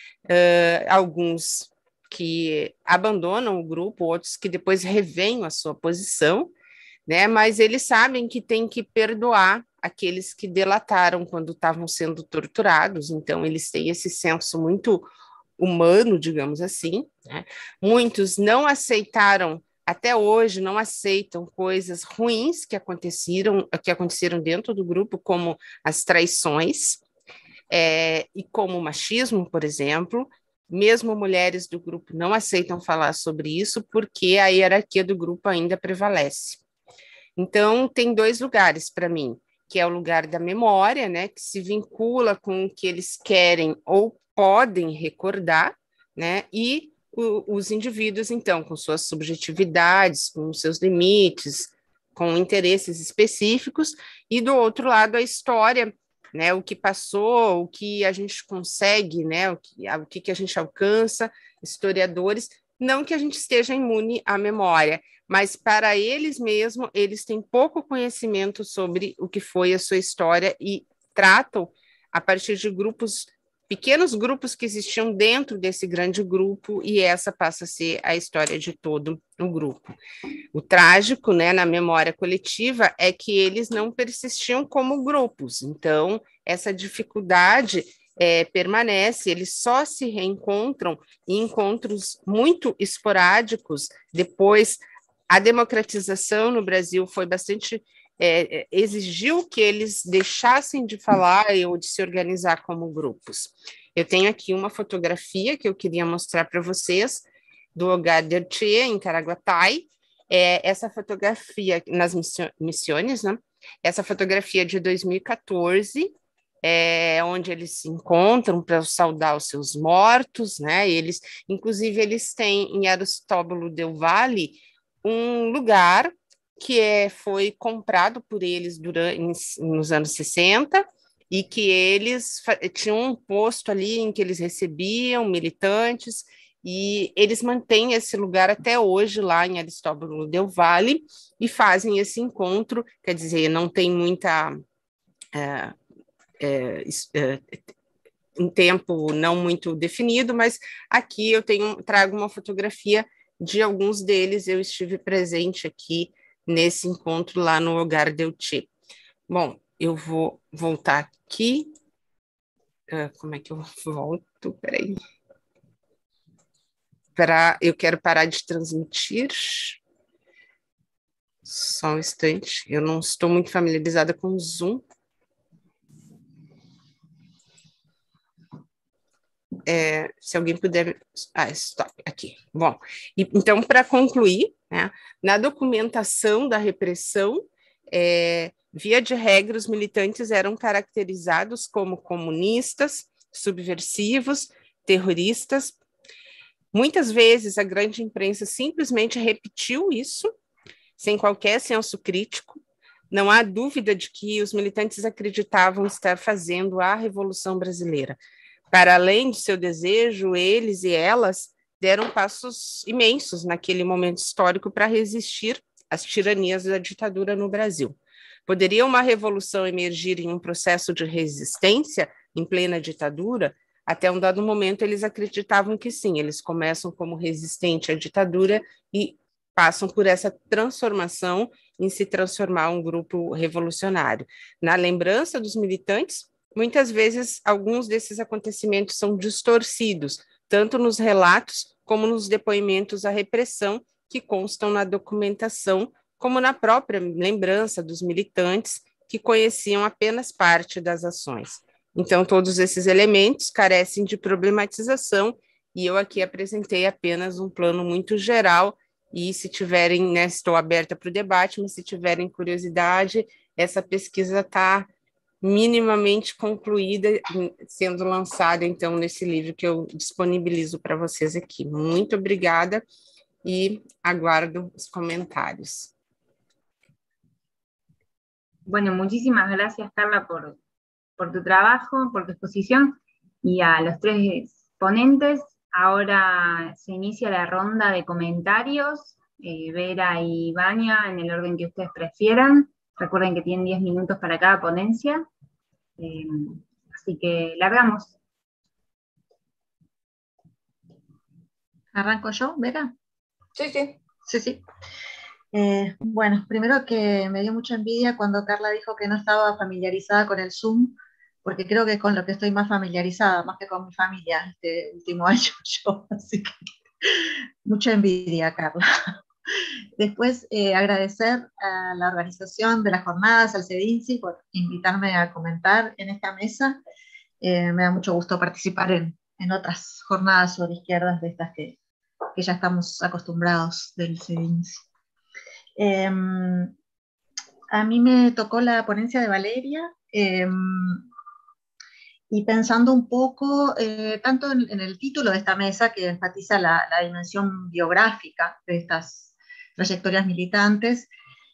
alguns que abandonam o grupo, outros que depois revêem a sua posição, né? Mas eles sabem que tem que perdoar aqueles que delataram quando estavam sendo torturados, então eles têm esse senso muito humano, digamos assim, né? Muitos não aceitaram, até hoje, não aceitam coisas ruins que aconteceram dentro do grupo, como as traições, e como o machismo, por exemplo. Mesmo mulheres do grupo não aceitam falar sobre isso, porque a hierarquia do grupo ainda prevalece. Então, tem dois lugares para mim, que é o lugar da memória, né, que se vincula com o que eles querem ou podem recordar, né, e os indivíduos, então, com suas subjetividades, com seus limites, com interesses específicos, e do outro lado a história, né, o que passou, o que a gente consegue, né, o que a gente alcança, historiadores, não que a gente esteja imune à memória, mas para eles mesmos, eles têm pouco conhecimento sobre o que foi a sua história e tratam a partir de pequenos grupos que existiam dentro desse grande grupo, e essa passa a ser a história de todo o grupo. O trágico, né, na memória coletiva, é que eles não persistiam como grupos, então essa dificuldade permanece, eles só se reencontram em encontros muito esporádicos, depois a democratização no Brasil foi bastante... exigiu que eles deixassem de falar ou de se organizar como grupos. Eu tenho aqui uma fotografia que eu queria mostrar para vocês, do Hogar del Che, em Caraguatay. Essa fotografia nas missões, né? Essa fotografia é de 2014, onde eles se encontram para saudar os seus mortos, né? Inclusive, eles têm em Aristóbulo del Valle um lugar que foi comprado por eles nos anos 60, e que eles tinham um posto ali em que eles recebiam militantes, e eles mantêm esse lugar até hoje lá em Aristóbulo del Valle e fazem esse encontro. Quer dizer, não tem muita um tempo não muito definido, mas aqui eu trago uma fotografia de alguns deles. Eu estive presente aqui nesse encontro lá no Hogar del Che. Bom, eu vou voltar aqui. Como é que eu volto? Peraí. Eu quero parar de transmitir. Só um instante. Eu não estou muito familiarizada com o Zoom. Se alguém puder... stop, aqui. Bom, então, para concluir, né, na documentação da repressão, via de regra, os militantes eram caracterizados como comunistas, subversivos, terroristas. Muitas vezes a grande imprensa simplesmente repetiu isso, sem qualquer senso crítico. Não há dúvida de que os militantes acreditavam estar fazendo a Revolução Brasileira. Para além de seu desejo, eles e elas deram passos imensos naquele momento histórico para resistir às tiranias da ditadura no Brasil. Poderia uma revolução emergir em um processo de resistência em plena ditadura? Até um dado momento, eles acreditavam que sim. Eles começam como resistente à ditadura e passam por essa transformação em se transformar um grupo revolucionário. Na lembrança dos militantes, muitas vezes alguns desses acontecimentos são distorcidos, tanto nos relatos como nos depoimentos à repressão que constam na documentação, como na própria lembrança dos militantes que conheciam apenas parte das ações. Então, todos esses elementos carecem de problematização, e eu aqui apresentei apenas um plano muito geral, e se tiverem, né, estou aberta para o debate, mas se tiverem curiosidade, essa pesquisa está minimamente concluída, sendo lançada, então, nesse livro que eu disponibilizo para vocês aqui. Muito obrigada e aguardo os comentários. Bueno, muchísimas gracias, Carla, por tu trabajo, por tu exposición, y a los tres ponentes. Ahora se inicia la ronda de comentarios, Vera y Vania, en el orden que ustedes prefieran. Recuerden que tienen 10 minutos para cada ponencia, así que largamos. ¿Arranco yo, Vera? Sí, sí. Sí, sí. Bueno, primero que me dio mucha envidia cuando Carla dijo que no estaba familiarizada con el Zoom, porque creo que con lo que estoy más familiarizada, más que con mi familia, este último año yo, así que mucha envidia, Carla. Después, agradecer a la organización de las jornadas, al CEDINSI, por invitarme a comentar en esta mesa. Me da mucho gusto participar en otras jornadas sobre izquierdas de estas que ya estamos acostumbrados del CEDINSI. A mí me tocó la ponencia de Valeria, y pensando un poco, tanto en el título de esta mesa, que enfatiza la dimensión biográfica de estas trayectorias militantes,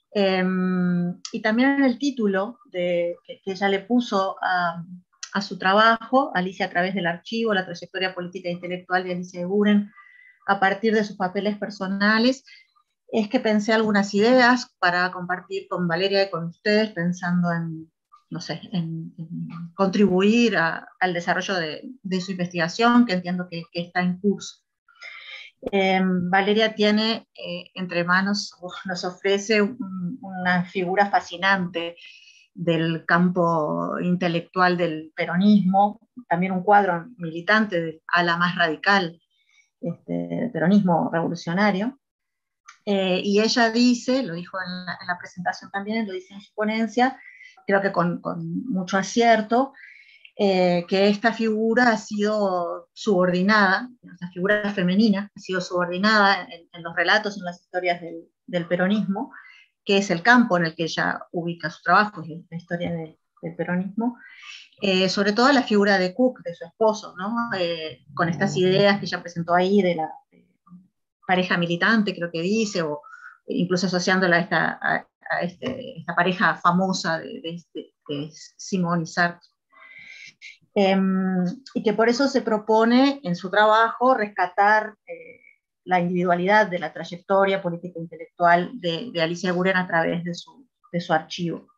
y también en el título que ella le puso a su trabajo, Alicia a través del archivo, la trayectoria política e intelectual de Alicia Eguren, a partir de sus papeles personales, es que pensé algunas ideas para compartir con Valeria y con ustedes, pensando en, no sé, en contribuir al desarrollo de su investigación, que entiendo que está en curso. Valeria tiene entre manos, nos ofrece una figura fascinante del campo intelectual del peronismo, también un cuadro militante del ala más radical del peronismo revolucionario. Y ella dice, lo dijo en la presentación también, lo dice en su ponencia, creo que con mucho acierto, que esta figura ha sido subordinada, la figura femenina ha sido subordinada en los relatos, en las historias del peronismo, que es el campo en el que ella ubica su trabajo, es la historia del peronismo, sobre todo la figura de Cook, de su esposo, ¿no? Con estas ideas que ella presentó ahí de la pareja militante, creo que dice, o incluso asociándola a esta pareja famosa de Simone y Sartre. Y que por eso se propone en su trabajo rescatar la individualidad de la trayectoria político-intelectual de Alicia Guren a través de su archivo.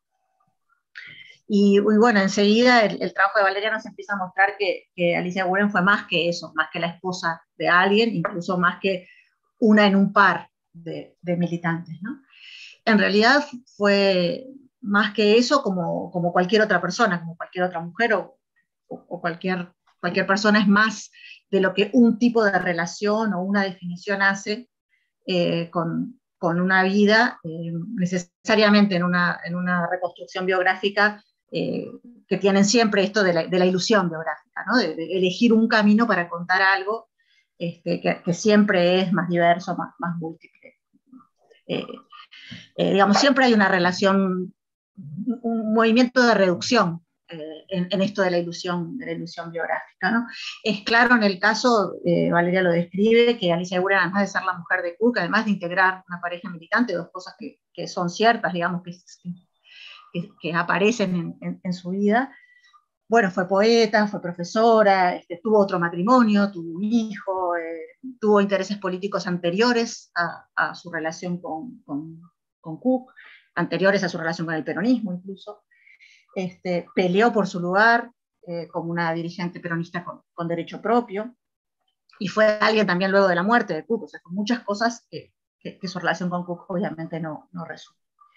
Y bueno, enseguida el trabajo de Valeria nos empieza a mostrar que Alicia Guren fue más que eso, más que la esposa de alguien, incluso más que una en un par de militantes, ¿no? En realidad fue más que eso como cualquier otra persona, como cualquier otra mujer o cualquier persona, es más de lo que un tipo de relación o una definición hace con una vida, necesariamente en una reconstrucción biográfica, que tienen siempre esto de la ilusión biográfica, ¿no? de elegir un camino para contar algo que siempre es más diverso, más múltiple. Digamos, siempre hay una relación, un movimiento de reducción en esto de la ilusión biográfica, ¿no? Es claro en el caso, Valeria lo describe, que Alicia Guren, además de ser la mujer de Cook, además de integrar una pareja militante, dos cosas que son ciertas, digamos, que aparecen en su vida. Bueno, fue poeta, fue profesora, tuvo otro matrimonio, tuvo un hijo, tuvo intereses políticos anteriores a su relación con Cook, anteriores a su relación con el peronismo incluso. Peleó por su lugar como una dirigente peronista con derecho propio, y fue alguien también luego de la muerte de Cook, o sea, con muchas cosas que su relación con Cook obviamente no resume.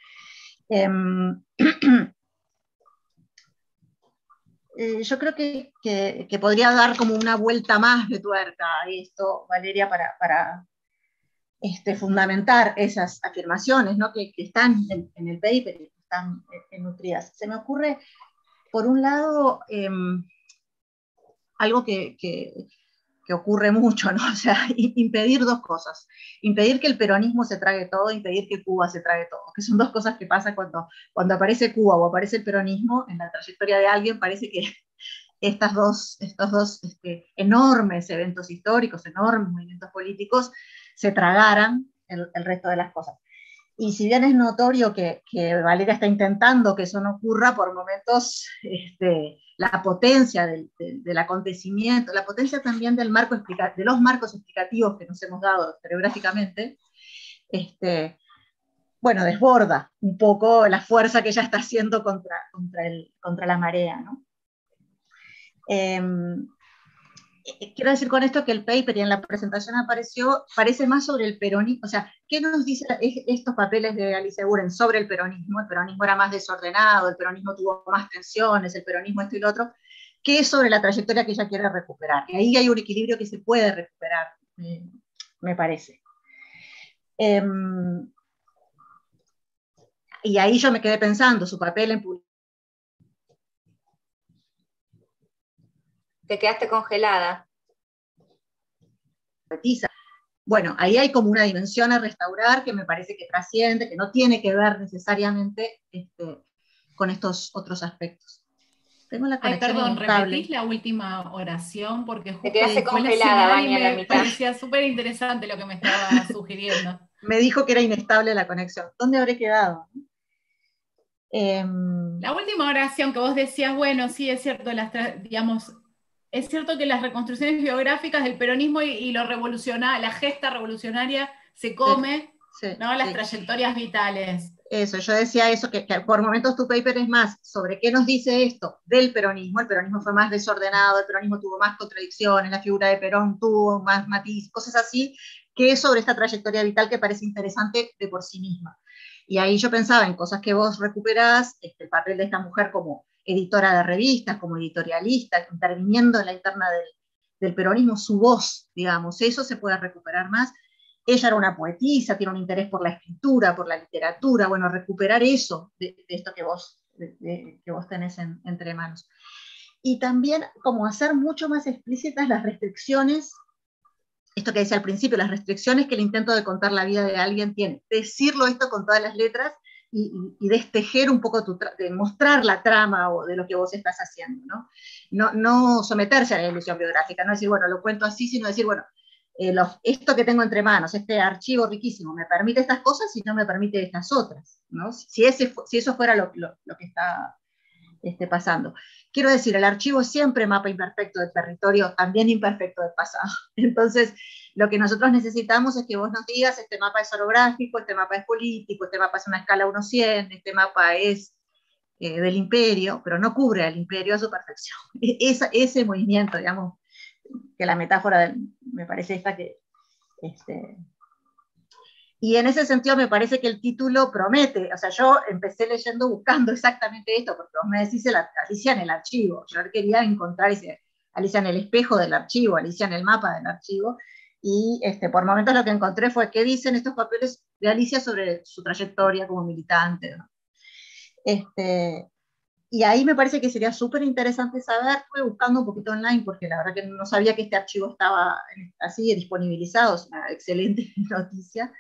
Yo creo que podría dar como una vuelta más de tuerca a esto, Valeria, para fundamentar esas afirmaciones, ¿no? que están en el paper y que están nutridas. Se me ocurre, por un lado, algo que ocurre mucho, ¿no? O sea, impedir dos cosas. Impedir que el peronismo se trague todo, impedir que Cuba se trague todo, que son dos cosas que pasan cuando aparece Cuba o aparece el peronismo en la trayectoria de alguien. Parece que estos dos enormes eventos históricos, enormes movimientos políticos, se tragaran el resto de las cosas. Y si bien es notorio que Valeria está intentando que eso no ocurra, por momentos la potencia del acontecimiento, la potencia también de los marcos explicativos que nos hemos dado historiográficamente, bueno, desborda un poco la fuerza que ella está haciendo contra la marea, ¿no? Quiero decir con esto que el paper, y en la presentación apareció, parece más sobre el peronismo. O sea, ¿qué nos dicen estos papeles de Alicia Guren sobre el peronismo? El peronismo era más desordenado, el peronismo tuvo más tensiones, el peronismo esto y lo otro, que es sobre la trayectoria que ella quiere recuperar. Y ahí hay un equilibrio que se puede recuperar, me parece. Y ahí yo me quedé pensando, su papel en publicidad. Te quedaste congelada. Bueno, ahí hay como una dimensión a restaurar que me parece que trasciende, que no tiene que ver necesariamente con estos otros aspectos. Tengo la conexión. Perdón, repetís la última oración porque justo te quedaste fue la congelada, señal y Vania, me parecía súper interesante lo que me estaba sugiriendo. Me dijo que era inestable la conexión. ¿Dónde habré quedado? La última oración que vos decías, bueno, sí, es cierto, digamos, es cierto que las reconstrucciones biográficas del peronismo y lo revolucionario, la gesta revolucionaria se come, sí, ¿no? Las trayectorias vitales. Eso, yo decía eso, que por momentos tu paper es más sobre qué nos dice esto del peronismo. El peronismo fue más desordenado, el peronismo tuvo más contradicciones, la figura de Perón tuvo más matiz, cosas así, que sobre esta trayectoria vital que parece interesante de por sí misma. Y ahí yo pensaba en cosas que vos recuperás, el papel de esta mujer como editora de revistas, como editorialista, interviniendo en la interna del peronismo, su voz, digamos, eso se puede recuperar más. Ella era una poetisa, tiene un interés por la escritura, por la literatura, bueno, recuperar eso de esto que vos tenés entre manos. Y también como hacer mucho más explícitas las restricciones, esto que decía al principio, las restricciones que el intento de contar la vida de alguien tiene. Decirlo esto con todas las letras y destejer un poco, de mostrar la trama o de lo que vos estás haciendo, ¿no? No someterse a la ilusión biográfica, no decir, bueno, lo cuento así, sino decir, bueno, esto que tengo entre manos, este archivo riquísimo, me permite estas cosas y no me permite estas otras, ¿no? Si eso fuera lo que está pasando. Quiero decir, el archivo es siempre mapa imperfecto del territorio, también imperfecto del pasado. Entonces, lo que nosotros necesitamos es que vos nos digas, este mapa es orográfico, este mapa es político, este mapa es una escala 1:100, este mapa es del imperio, pero no cubre al imperio a su perfección. Ese movimiento, digamos, que la metáfora me parece esta que... Y en ese sentido me parece que el título promete, o sea, yo empecé leyendo buscando exactamente esto, porque vos me decís Alicia en el archivo, yo quería encontrar Alicia en el espejo del archivo, Alicia en el mapa del archivo, y por momentos lo que encontré fue qué dicen estos papeles de Alicia sobre su trayectoria como militante, ¿no? Y ahí me parece que sería súper interesante saber, estuve buscando un poquito online, porque la verdad que no sabía que este archivo estaba así disponibilizado, es una excelente noticia.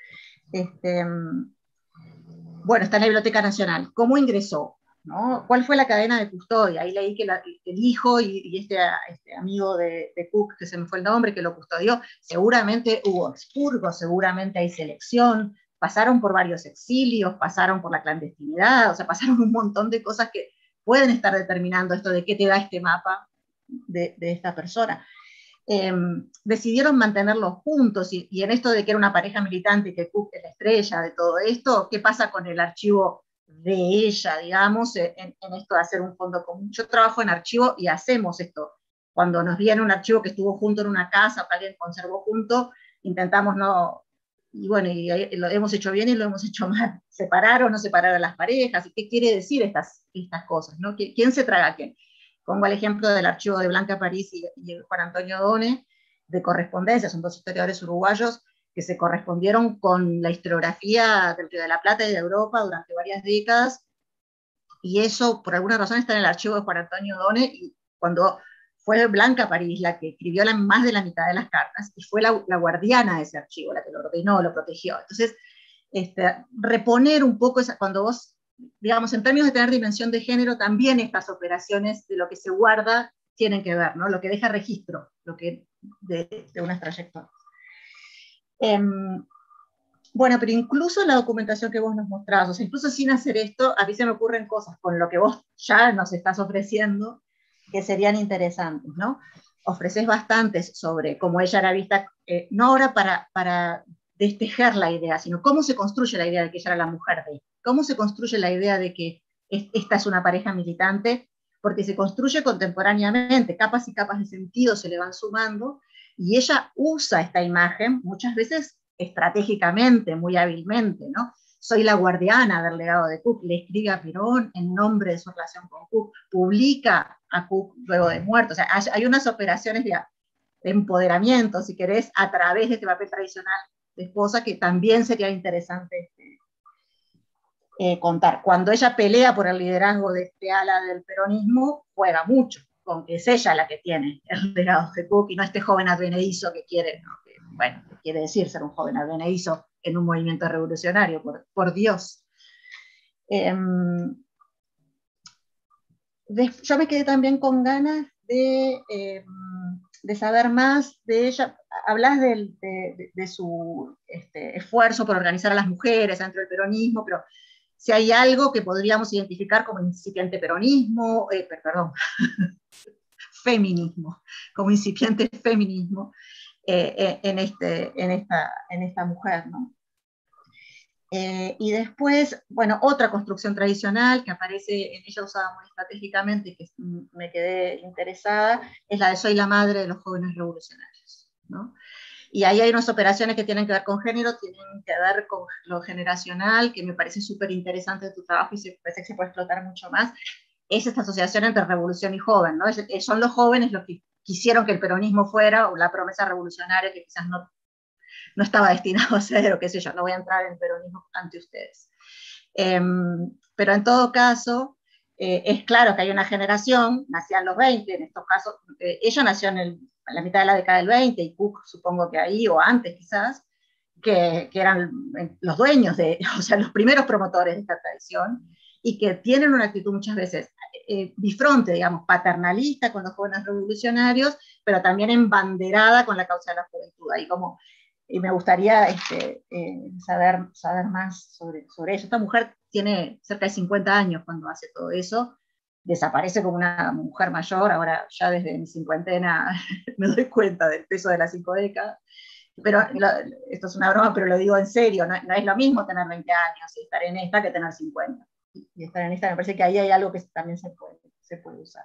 Bueno, está en la Biblioteca Nacional. ¿Cómo ingresó? ¿No? ¿Cuál fue la cadena de custodia? Ahí leí que el hijo y este amigo de Cook, que se me fue el nombre, que lo custodió, seguramente hubo expurgo, seguramente hay selección, pasaron por varios exilios, pasaron por la clandestinidad, o sea, pasaron un montón de cosas que pueden estar determinando esto de qué te da este mapa de esta persona. Decidieron mantenerlos juntos y en esto de que era una pareja militante y que Cook es la estrella de todo esto, ¿qué pasa con el archivo de ella, digamos, en esto de hacer un fondo común? Yo trabajo en archivo y hacemos esto. Cuando nos viene un archivo que estuvo junto en una casa o que alguien conservó junto, intentamos no... Y bueno, y lo hemos hecho bien y lo hemos hecho mal. Separar o no separar a las parejas, y qué quiere decir estas cosas, ¿no? ¿Quién se traga a quién? Pongo el ejemplo del archivo de Blanca París y Juan Antonio Done, de correspondencia, son dos historiadores uruguayos que se correspondieron con la historiografía del Río de la Plata y de Europa durante varias décadas, y eso por alguna razón está en el archivo de Juan Antonio Done, y cuando fue Blanca París la que escribió más de la mitad de las cartas, y fue la guardiana de ese archivo, la que lo ordenó, lo protegió. Entonces, reponer un poco cuando vos, digamos, en términos de tener dimensión de género, también estas operaciones de lo que se guarda tienen que ver, ¿no? Lo que deja registro, lo que de unas trayectorias. Bueno, pero incluso en la documentación que vos nos mostrabas, o sea, incluso sin hacer esto, a mí se me ocurren cosas con lo que vos ya nos estás ofreciendo que serían interesantes, ¿no? Ofreces bastantes sobre cómo ella era vista, no ahora para destejer la idea, sino cómo se construye la idea de que ella era la mujer de él, cómo se construye la idea de que esta es una pareja militante, porque se construye contemporáneamente, capas y capas de sentido se le van sumando, y ella usa esta imagen muchas veces estratégicamente, muy hábilmente, ¿no? Soy la guardiana del legado de Cook, le escribe a Perón en nombre de su relación con Cook, publica a Cook luego de muerto, o sea, hay unas operaciones de empoderamiento, si querés, a través de este papel tradicional de esposa que también sería interesante contar. Cuando ella pelea por el liderazgo de este ala del peronismo, juega mucho, con que es ella la que tiene el legado de Cook y no este joven advenedizo que quiere, ¿no? Que, bueno, que quiere decir ser un joven advenedizo en un movimiento revolucionario, por Dios. Yo me quedé también con ganas de saber más de ella. Hablas de su esfuerzo por organizar a las mujeres dentro del peronismo, pero si hay algo que podríamos identificar como incipiente peronismo, perdón, feminismo, como incipiente feminismo en esta mujer, ¿no? Y después, bueno, otra construcción tradicional que aparece en ella usada muy estratégicamente y que me quedé interesada, es la de soy la madre de los jóvenes revolucionarios, ¿no? Y ahí hay unas operaciones que tienen que ver con género, tienen que ver con lo generacional, que me parece súper interesante de tu trabajo y se parece que se puede explotar mucho más, es esta asociación entre revolución y joven, ¿no? Son los jóvenes los que quisieron que el peronismo fuera, o la promesa revolucionaria que quizás no no estaba destinado a ser, o qué sé yo, no voy a entrar en peronismo ante ustedes. Pero en todo caso, es claro que hay una generación, nacía en los 20, en estos casos, ella nació en la mitad de la década del 20, y Cook supongo que ahí, o antes quizás, que eran los dueños, o sea, los primeros promotores de esta tradición, y que tienen una actitud muchas veces bifronte, digamos, paternalista con los jóvenes revolucionarios, pero también embanderada con la causa de la juventud. Ahí como, y me gustaría saber más sobre eso. Esta mujer tiene cerca de 50 años cuando hace todo eso, desaparece como una mujer mayor, ahora ya desde mi cincuentena me doy cuenta del peso de las 5 décadas, pero esto es una broma, pero lo digo en serio, no es lo mismo tener 20 años y estar en esta que tener 50. Y estar en esta, me parece que ahí hay algo que también se puede usar.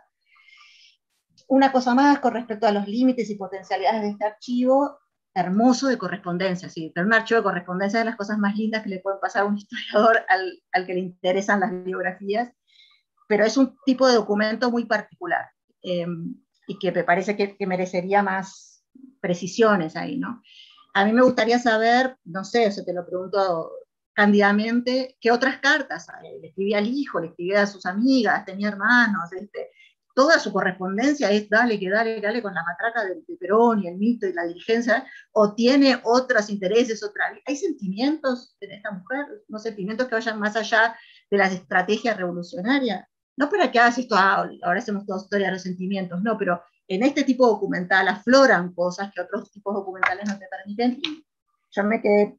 Una cosa más con respecto a los límites y potencialidades de este archivo hermoso de correspondencia. Sí, tener un archivo de correspondencia es de las cosas más lindas que le pueden pasar a un historiador al que le interesan las biografías, pero es un tipo de documento muy particular, y que me parece que merecería más precisiones ahí, ¿no? A mí me gustaría saber, no sé, o sea, te lo pregunto cándidamente, ¿qué otras cartas? Le escribía al hijo, le escribía a sus amigas, tenía hermanos, toda su correspondencia es dale con la matraca de Perón y el mito y la diligencia, o tiene otros intereses, hay sentimientos en esta mujer, no sentimientos que vayan más allá de las estrategias revolucionarias. No para que hagas esto, ahora hacemos toda historia de los sentimientos, no, pero en este tipo de documental afloran cosas que otros tipos documentales no te permiten, y yo me quedé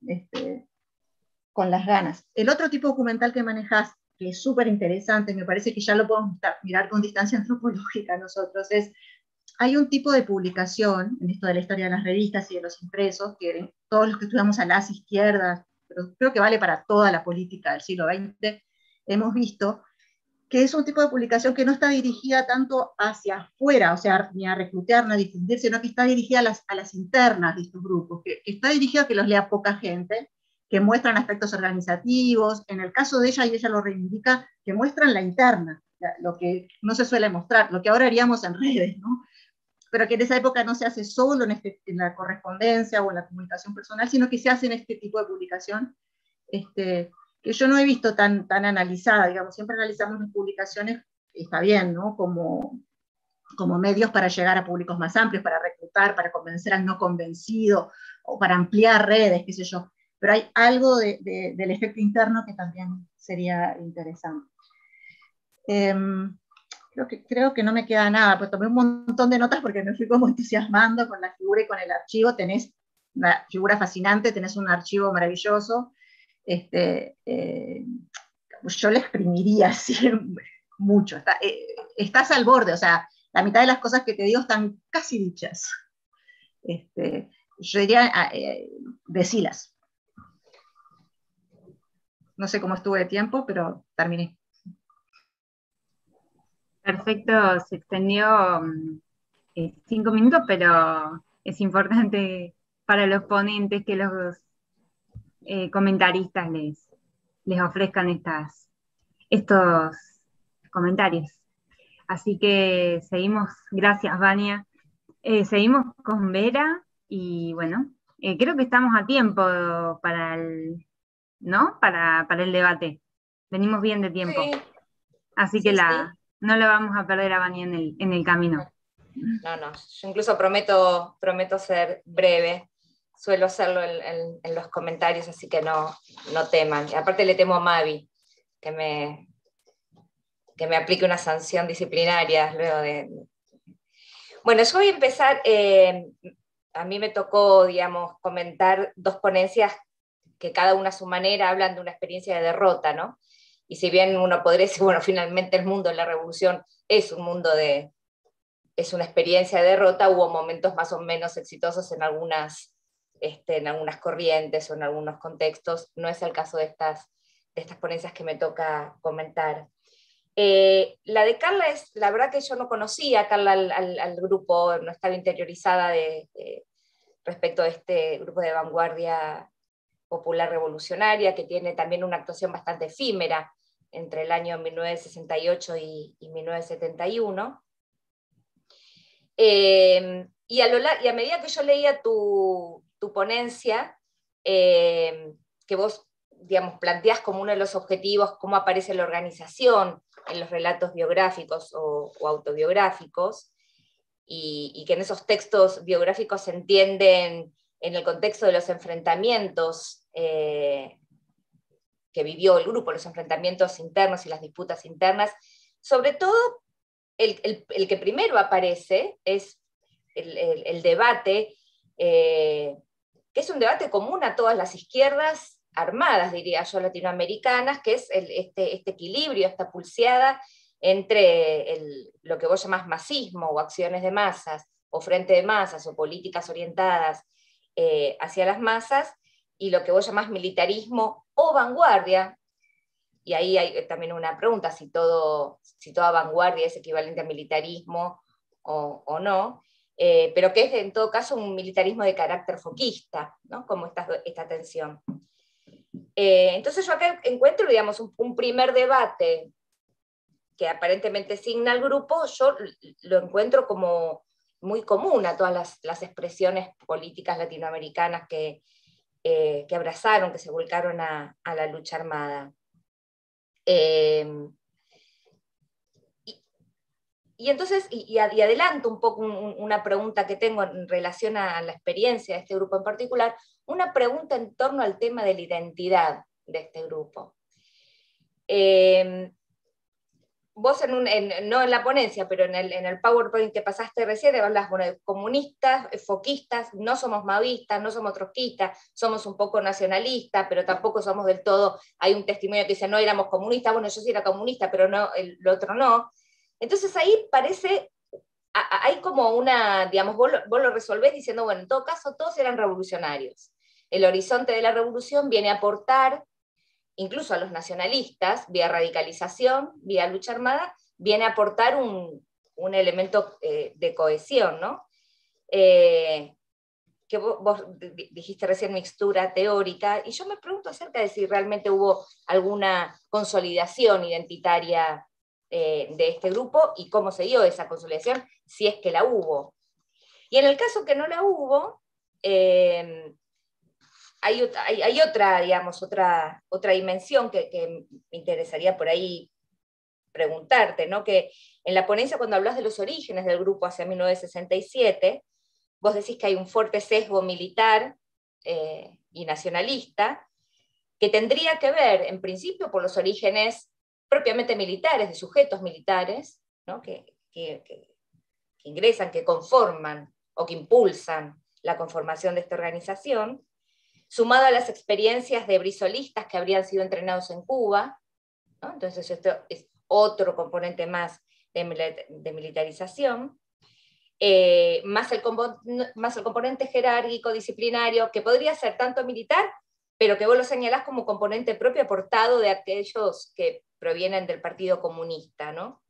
con las ganas. El otro tipo de documental que manejas, que es súper interesante, me parece que ya lo podemos mirar con distancia antropológica nosotros, hay un tipo de publicación, en esto de la historia de las revistas y de los impresos, que todos los que estudiamos a las izquierdas, pero creo que vale para toda la política del siglo XX, hemos visto, que es un tipo de publicación que no está dirigida tanto hacia afuera, o sea, ni a reclutar, ni a difundir, sino que está dirigida a las internas de estos grupos, que está dirigida a que los lea poca gente, que muestran aspectos organizativos, en el caso de ella, y ella lo reivindica, que muestran la interna, lo que no se suele mostrar, lo que ahora haríamos en redes, ¿no? Pero que en esa época no se hace solo en la correspondencia o en la comunicación personal, sino que se hace en este tipo de publicación, que yo no he visto tan analizada, digamos, siempre analizamos las publicaciones, está bien, ¿no? Como medios para llegar a públicos más amplios, para reclutar, para convencer al no convencido, o para ampliar redes, qué sé yo, pero hay algo del efecto interno que también sería interesante. Creo que no me queda nada, pues tomé un montón de notas porque me fui como entusiasmando con la figura y con el archivo. Tenés una figura fascinante, tenés un archivo maravilloso. Yo le exprimiría así mucho. Estás al borde, o sea, la mitad de las cosas que te digo están casi dichas. Yo diría, decilas. No sé cómo estuve de tiempo, pero terminé. Perfecto, se extendió 5 minutos, pero es importante para los ponentes que los comentaristas les ofrezcan estos comentarios. Así que seguimos, gracias Vania. Seguimos con Vera y bueno, creo que estamos a tiempo para ¿no? Para el debate. Venimos bien de tiempo. Sí. Así que no la vamos a perder a Vania en el camino. No, yo incluso prometo ser breve. Suelo hacerlo en los comentarios, así que no teman. Y aparte le temo a Mavi, que me aplique una sanción disciplinaria luego de... Bueno, yo voy a empezar, a mí me tocó, digamos, comentar 2 ponencias que cada una a su manera hablan de una experiencia de derrota, ¿no? Y si bien uno podría decir, bueno, finalmente el mundo de la revolución es una experiencia de derrota, hubo momentos más o menos exitosos en algunas corrientes o en algunos contextos. No es el caso de estas ponencias que me toca comentar. La de Carla la verdad que yo no conocía a Carla al grupo, no estaba interiorizada respecto a este grupo de vanguardia popular revolucionaria, que tiene también una actuación bastante efímera entre el año 1968 y 1971. Y a medida que yo leía tu ponencia, que vos, digamos, planteás como uno de los objetivos cómo aparece la organización en los relatos biográficos o autobiográficos, y que en esos textos biográficos se entienden en el contexto de los enfrentamientos que vivió el grupo, los enfrentamientos internos y las disputas internas. Sobre todo, el que primero aparece es el debate, que es un debate común a todas las izquierdas armadas, diría yo, latinoamericanas, que es este equilibrio, esta pulseada entre lo que vos llamás masismo, o acciones de masas, o frente de masas, o políticas orientadas hacia las masas, y lo que vos llamás militarismo o vanguardia. Y ahí hay también una pregunta, si toda vanguardia es equivalente a militarismo o no, pero que es en todo caso un militarismo de carácter foquista, ¿no? Como esta tensión. Entonces yo acá encuentro, digamos, un primer debate que aparentemente signa al grupo, yo lo encuentro como muy común a todas las expresiones políticas latinoamericanas que abrazaron, que se volcaron a la lucha armada. Y entonces, y adelanto un poco una pregunta que tengo en relación a la experiencia de este grupo en particular, una pregunta en torno al tema de la identidad de este grupo. Vos no en la ponencia, pero en el PowerPoint que pasaste recién, hablas, bueno, de comunistas, foquistas, no somos maoístas, no somos trotskistas, somos un poco nacionalistas, pero tampoco somos del todo. Hay un testimonio que dice, no éramos comunistas, bueno, yo sí era comunista, pero no, el otro no. Entonces ahí parece, hay como una, digamos, vos lo resolvés diciendo, bueno, en todo caso todos eran revolucionarios. El horizonte de la revolución viene a aportar, incluso a los nacionalistas, vía radicalización, vía lucha armada, viene a aportar un elemento de cohesión, ¿no? Que vos dijiste recién mixtura teórica, y yo me pregunto acerca de si realmente hubo alguna consolidación identitaria de este grupo, y cómo se dio esa consolidación, si es que la hubo. Y en el caso que no la hubo, hay otra, digamos, otra dimensión que me interesaría por ahí preguntarte, ¿no? Que en la ponencia, cuando hablas de los orígenes del grupo hacia 1967, vos decís que hay un fuerte sesgo militar y nacionalista, que tendría que ver, en principio, por los orígenes propiamente militares, de sujetos militares, ¿no? que ingresan, que conforman o que impulsan la conformación de esta organización, sumado a las experiencias de brisolistas que habrían sido entrenados en Cuba, ¿no? Entonces esto es otro componente más de militarización, más el componente jerárquico, disciplinario, que podría ser tanto militar, pero que vos lo señalás como componente propio aportado de aquellos que provienen del Partido Comunista, ¿no?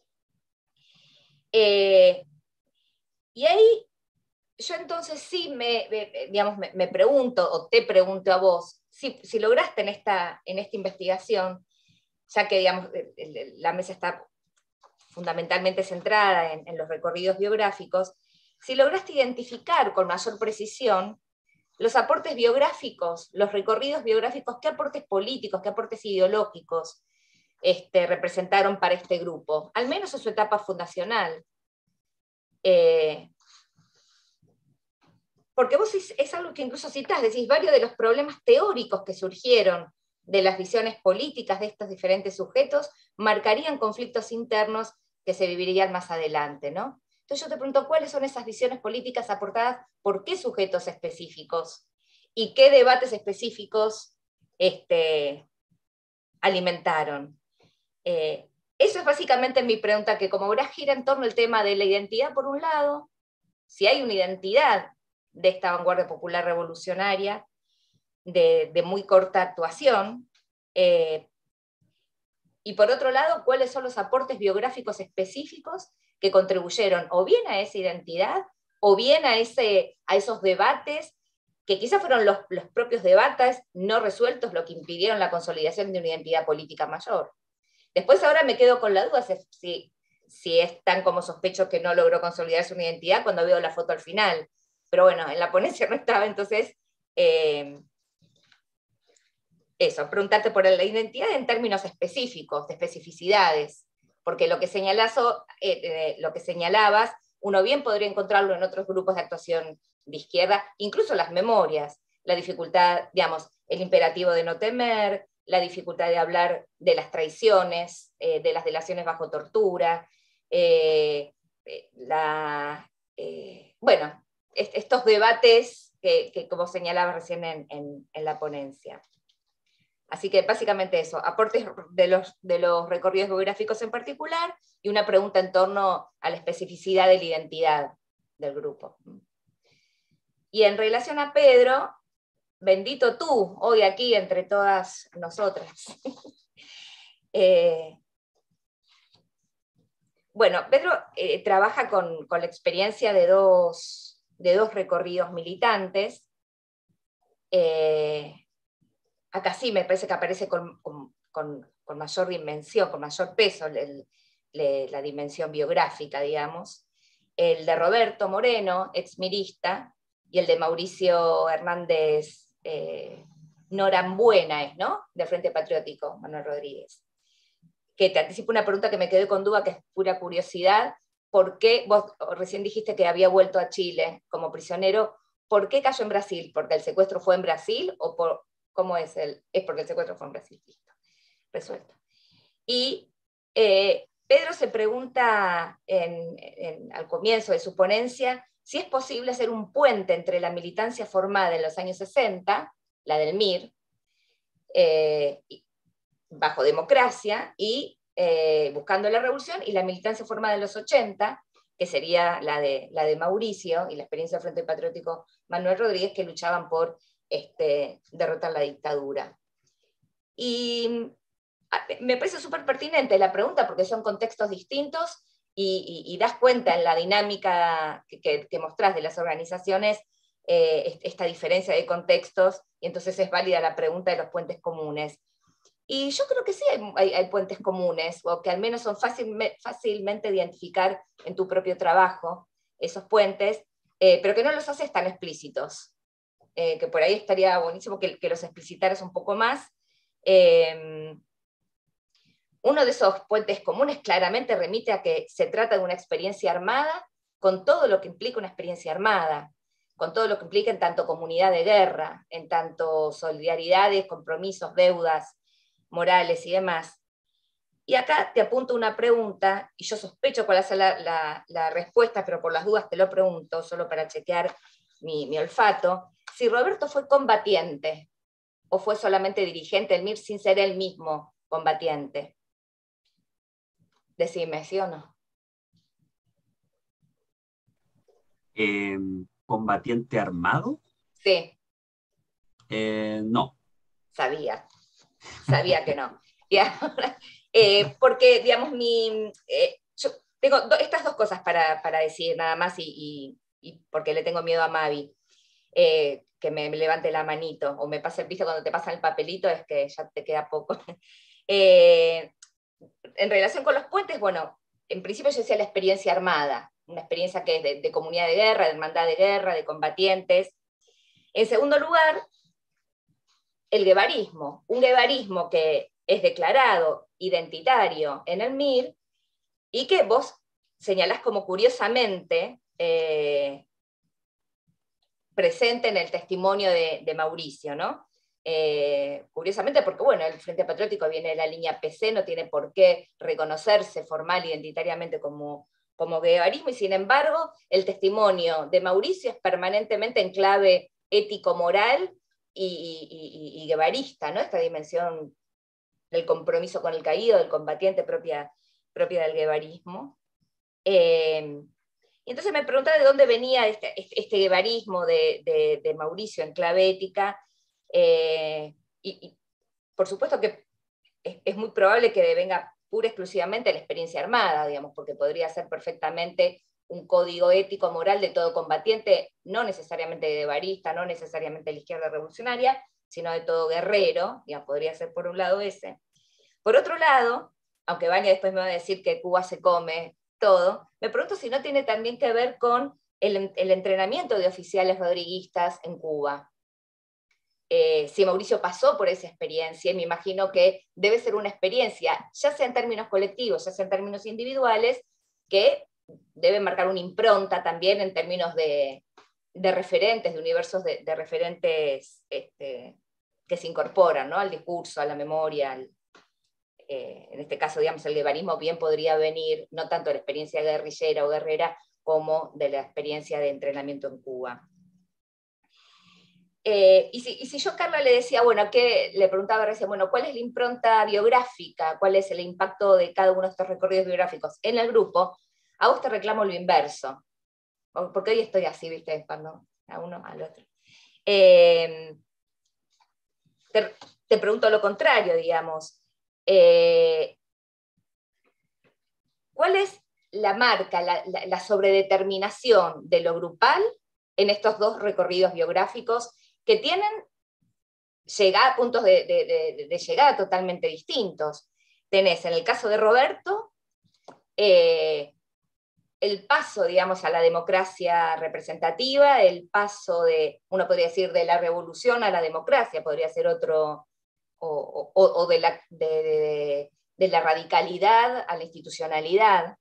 Y ahí yo entonces sí me pregunto, o te pregunto a vos, si lograste en esta investigación, ya que digamos, la mesa está fundamentalmente centrada en los recorridos biográficos, si lograste identificar con mayor precisión los aportes biográficos, los recorridos biográficos, qué aportes políticos, qué aportes ideológicos representaron para este grupo, al menos en su etapa fundacional. Porque vos es algo que incluso citás, decís, varios de los problemas teóricos que surgieron de las visiones políticas de estos diferentes sujetos marcarían conflictos internos que se vivirían más adelante, ¿no? Entonces yo te pregunto, ¿cuáles son esas visiones políticas aportadas por qué sujetos específicos? ¿Y qué debates específicos alimentaron? Eso es básicamente mi pregunta, que como verás gira en torno al tema de la identidad por un lado, si hay una identidad de esta vanguardia popular revolucionaria, de muy corta actuación, y por otro lado, cuáles son los aportes biográficos específicos que contribuyeron o bien a esa identidad, o bien a esos debates, que quizás fueron los propios debates no resueltos lo que impidieron la consolidación de una identidad política mayor. Después ahora me quedo con la duda si si es tan como sospecho que no logró consolidarse una identidad cuando veo la foto al final. Pero bueno, en la ponencia no estaba, entonces, eso, preguntarte por la identidad en términos específicos, de especificidades, porque lo que señalabas, uno bien podría encontrarlo en otros grupos de actuación de izquierda, incluso las memorias, la dificultad, digamos, el imperativo de no temer, la dificultad de hablar de las traiciones, de las delaciones bajo tortura, bueno, estos debates que como señalaba recién en la ponencia. Así que básicamente eso, aportes de los recorridos biográficos en particular, y una pregunta en torno a la especificidad de la identidad del grupo. Y en relación a Pedro, bendito tú, hoy aquí entre todas nosotras. Bueno, Pedro trabaja con la experiencia de dos recorridos militantes. Acá sí me parece que aparece con mayor dimensión, con mayor peso la dimensión biográfica, digamos. El de Roberto Moreno, exmirista, y el de Mauricio Hernández Norambuena, ¿no? Del Frente Patriótico, Manuel Rodríguez. Que te anticipo una pregunta que me quedé con duda, que es pura curiosidad. ¿Por qué, vos recién dijiste que había vuelto a Chile como prisionero, ¿por qué cayó en Brasil? ¿Porque el secuestro fue en Brasil o cómo es es porque el secuestro fue en Brasil? Listo, resuelto. Y Pedro se pregunta al comienzo de su ponencia si es posible hacer un puente entre la militancia formada en los años 60, la del MIR, bajo democracia, y buscando la revolución, y la militancia formada en los 80, que sería la de Mauricio, y la experiencia del Frente Patriótico Manuel Rodríguez, que luchaban por derrotar la dictadura. Y me parece súper pertinente la pregunta, porque son contextos distintos, y das cuenta en la dinámica que mostrás de las organizaciones, esta diferencia de contextos, y entonces es válida la pregunta de los puentes comunes. Y yo creo que sí hay puentes comunes, o que al menos son fácilmente identificar en tu propio trabajo esos puentes, pero que no los haces tan explícitos, que por ahí estaría buenísimo que los explicitaras un poco más. Uno de esos puentes comunes claramente remite a que se trata de una experiencia armada, con todo lo que implica una experiencia armada, con todo lo que implica en tanto comunidad de guerra, en tanto solidaridades, compromisos, deudas morales y demás. Y acá te apunto una pregunta, y yo sospecho cuál va a ser la respuesta, pero por las dudas te lo pregunto, solo para chequear mi olfato. Si Roberto fue combatiente, o fue solamente dirigente del MIR sin ser él mismo combatiente. Decime, ¿sí o no? ¿Combatiente armado? Sí. No. Sabía que no. Y ahora, porque, digamos, yo tengo estas dos cosas para decir nada más, y porque le tengo miedo a Mavi, que me levante la manito, o me pase el piso cuando te pasan el papelito, es que ya te queda poco. En relación con los puentes, bueno, en principio yo decía la experiencia armada, una experiencia que es de comunidad de guerra, de hermandad de guerra, de combatientes. En segundo lugar, el guevarismo, un guevarismo que es declarado identitario en el MIR, y que vos señalás como curiosamente presente en el testimonio de Mauricio, ¿no? Curiosamente porque, bueno, el Frente Patriótico viene de la línea PC, no tiene por qué reconocerse formal identitariamente como guevarismo, y sin embargo el testimonio de Mauricio es permanentemente en clave ético-moral y guevarista, ¿no? Esta dimensión del compromiso con el caído, del combatiente propia del guevarismo. Y entonces me preguntaba de dónde venía este guevarismo de Mauricio en clave ética, y por supuesto que es muy probable que devenga pura y exclusivamente la experiencia armada, digamos, porque podría ser perfectamente un código ético moral de todo combatiente, no necesariamente guevarista, no necesariamente de la izquierda revolucionaria, sino de todo guerrero, digamos, podría ser por un lado ese. Por otro lado, aunque Vania después me va a decir que Cuba se come todo, me pregunto si no tiene también que ver con el entrenamiento de oficiales rodriguistas en Cuba. Si Mauricio pasó por esa experiencia, me imagino que debe ser una experiencia, ya sea en términos colectivos, ya sea en términos individuales, que debe marcar una impronta también en términos de referentes, de universos de referentes que se incorporan, ¿no?, al discurso, a la memoria. En este caso, digamos, el guevarismo bien podría venir no tanto de la experiencia guerrillera o guerrera, como de la experiencia de entrenamiento en Cuba. Y si yo a Carla le decía, bueno, le preguntaba recién, bueno, ¿cuál es la impronta biográfica? ¿Cuál es el impacto de cada uno de estos recorridos biográficos en el grupo? A vos te reclamo lo inverso, porque hoy estoy así, ¿viste? Cuando a uno al otro. Te pregunto lo contrario, digamos. ¿Cuál es la marca, la sobredeterminación de lo grupal en estos dos recorridos biográficos que tienen puntos de llegada totalmente distintos? Tenés, en el caso de Roberto, el paso, digamos, a la democracia representativa, el paso uno podría decir, de la revolución a la democracia, podría ser otro, o de la radicalidad a la institucionalidad,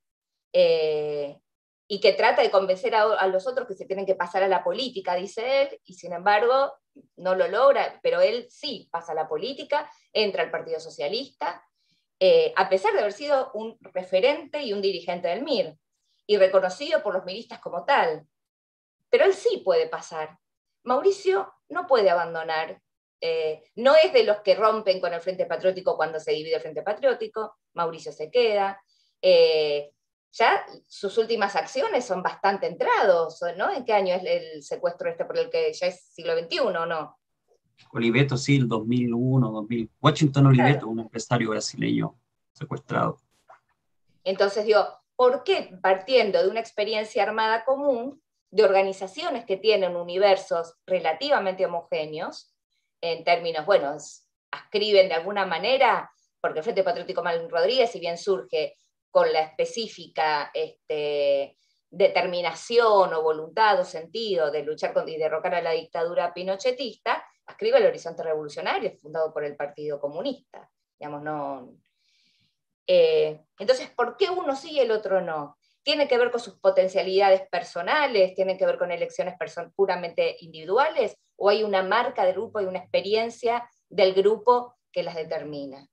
y que trata de convencer a los otros que se tienen que pasar a la política, dice él, y sin embargo no lo logra, pero él sí pasa a la política, entra al Partido Socialista, a pesar de haber sido un referente y un dirigente del MIR, y reconocido por los miristas como tal. Pero él sí puede pasar. Mauricio no puede abandonar. No es de los que rompen con el Frente Patriótico cuando se divide el Frente Patriótico. Mauricio se queda. Ya sus últimas acciones son bastante entrados, ¿no? ¿En qué año es el secuestro por el que ya es siglo XXI, o no? Oliveto, sí, el 2001, 2000. Washington Oliveto, Claro. un empresario brasileño secuestrado. Entonces digo, ¿por qué partiendo de una experiencia armada común, de organizaciones que tienen universos relativamente homogéneos, en términos, bueno, ascriben de alguna manera, porque el Frente Patriótico Malvin Rodríguez, si bien surge con la específica determinación o voluntad o sentido de luchar y derrocar a la dictadura pinochetista, ascribe el Horizonte Revolucionario, fundado por el Partido Comunista. Digamos, no. Entonces, ¿por qué uno sí y el otro no? ¿Tiene que ver con sus potencialidades personales? ¿Tiene que ver con elecciones puramente individuales? ¿O hay una marca del grupo y una experiencia del grupo que las determina?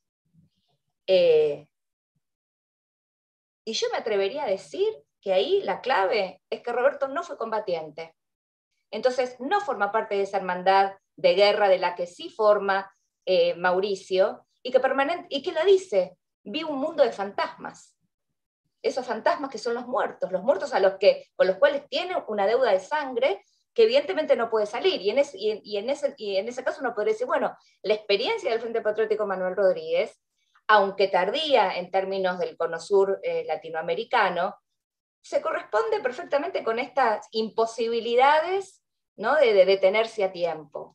Y yo me atrevería a decir que ahí la clave es que Roberto no fue combatiente. Entonces, no forma parte de esa hermandad de guerra de la que sí forma Mauricio, y que la dice: vi un mundo de fantasmas. Esos fantasmas que son los muertos con los cuales tiene una deuda de sangre que evidentemente no puede salir. Y en ese caso uno podría decir, bueno, la experiencia del Frente Patriótico Manuel Rodríguez, aunque tardía en términos del Cono Sur latinoamericano, se corresponde perfectamente con estas imposibilidades, ¿no?, de detenerse a tiempo.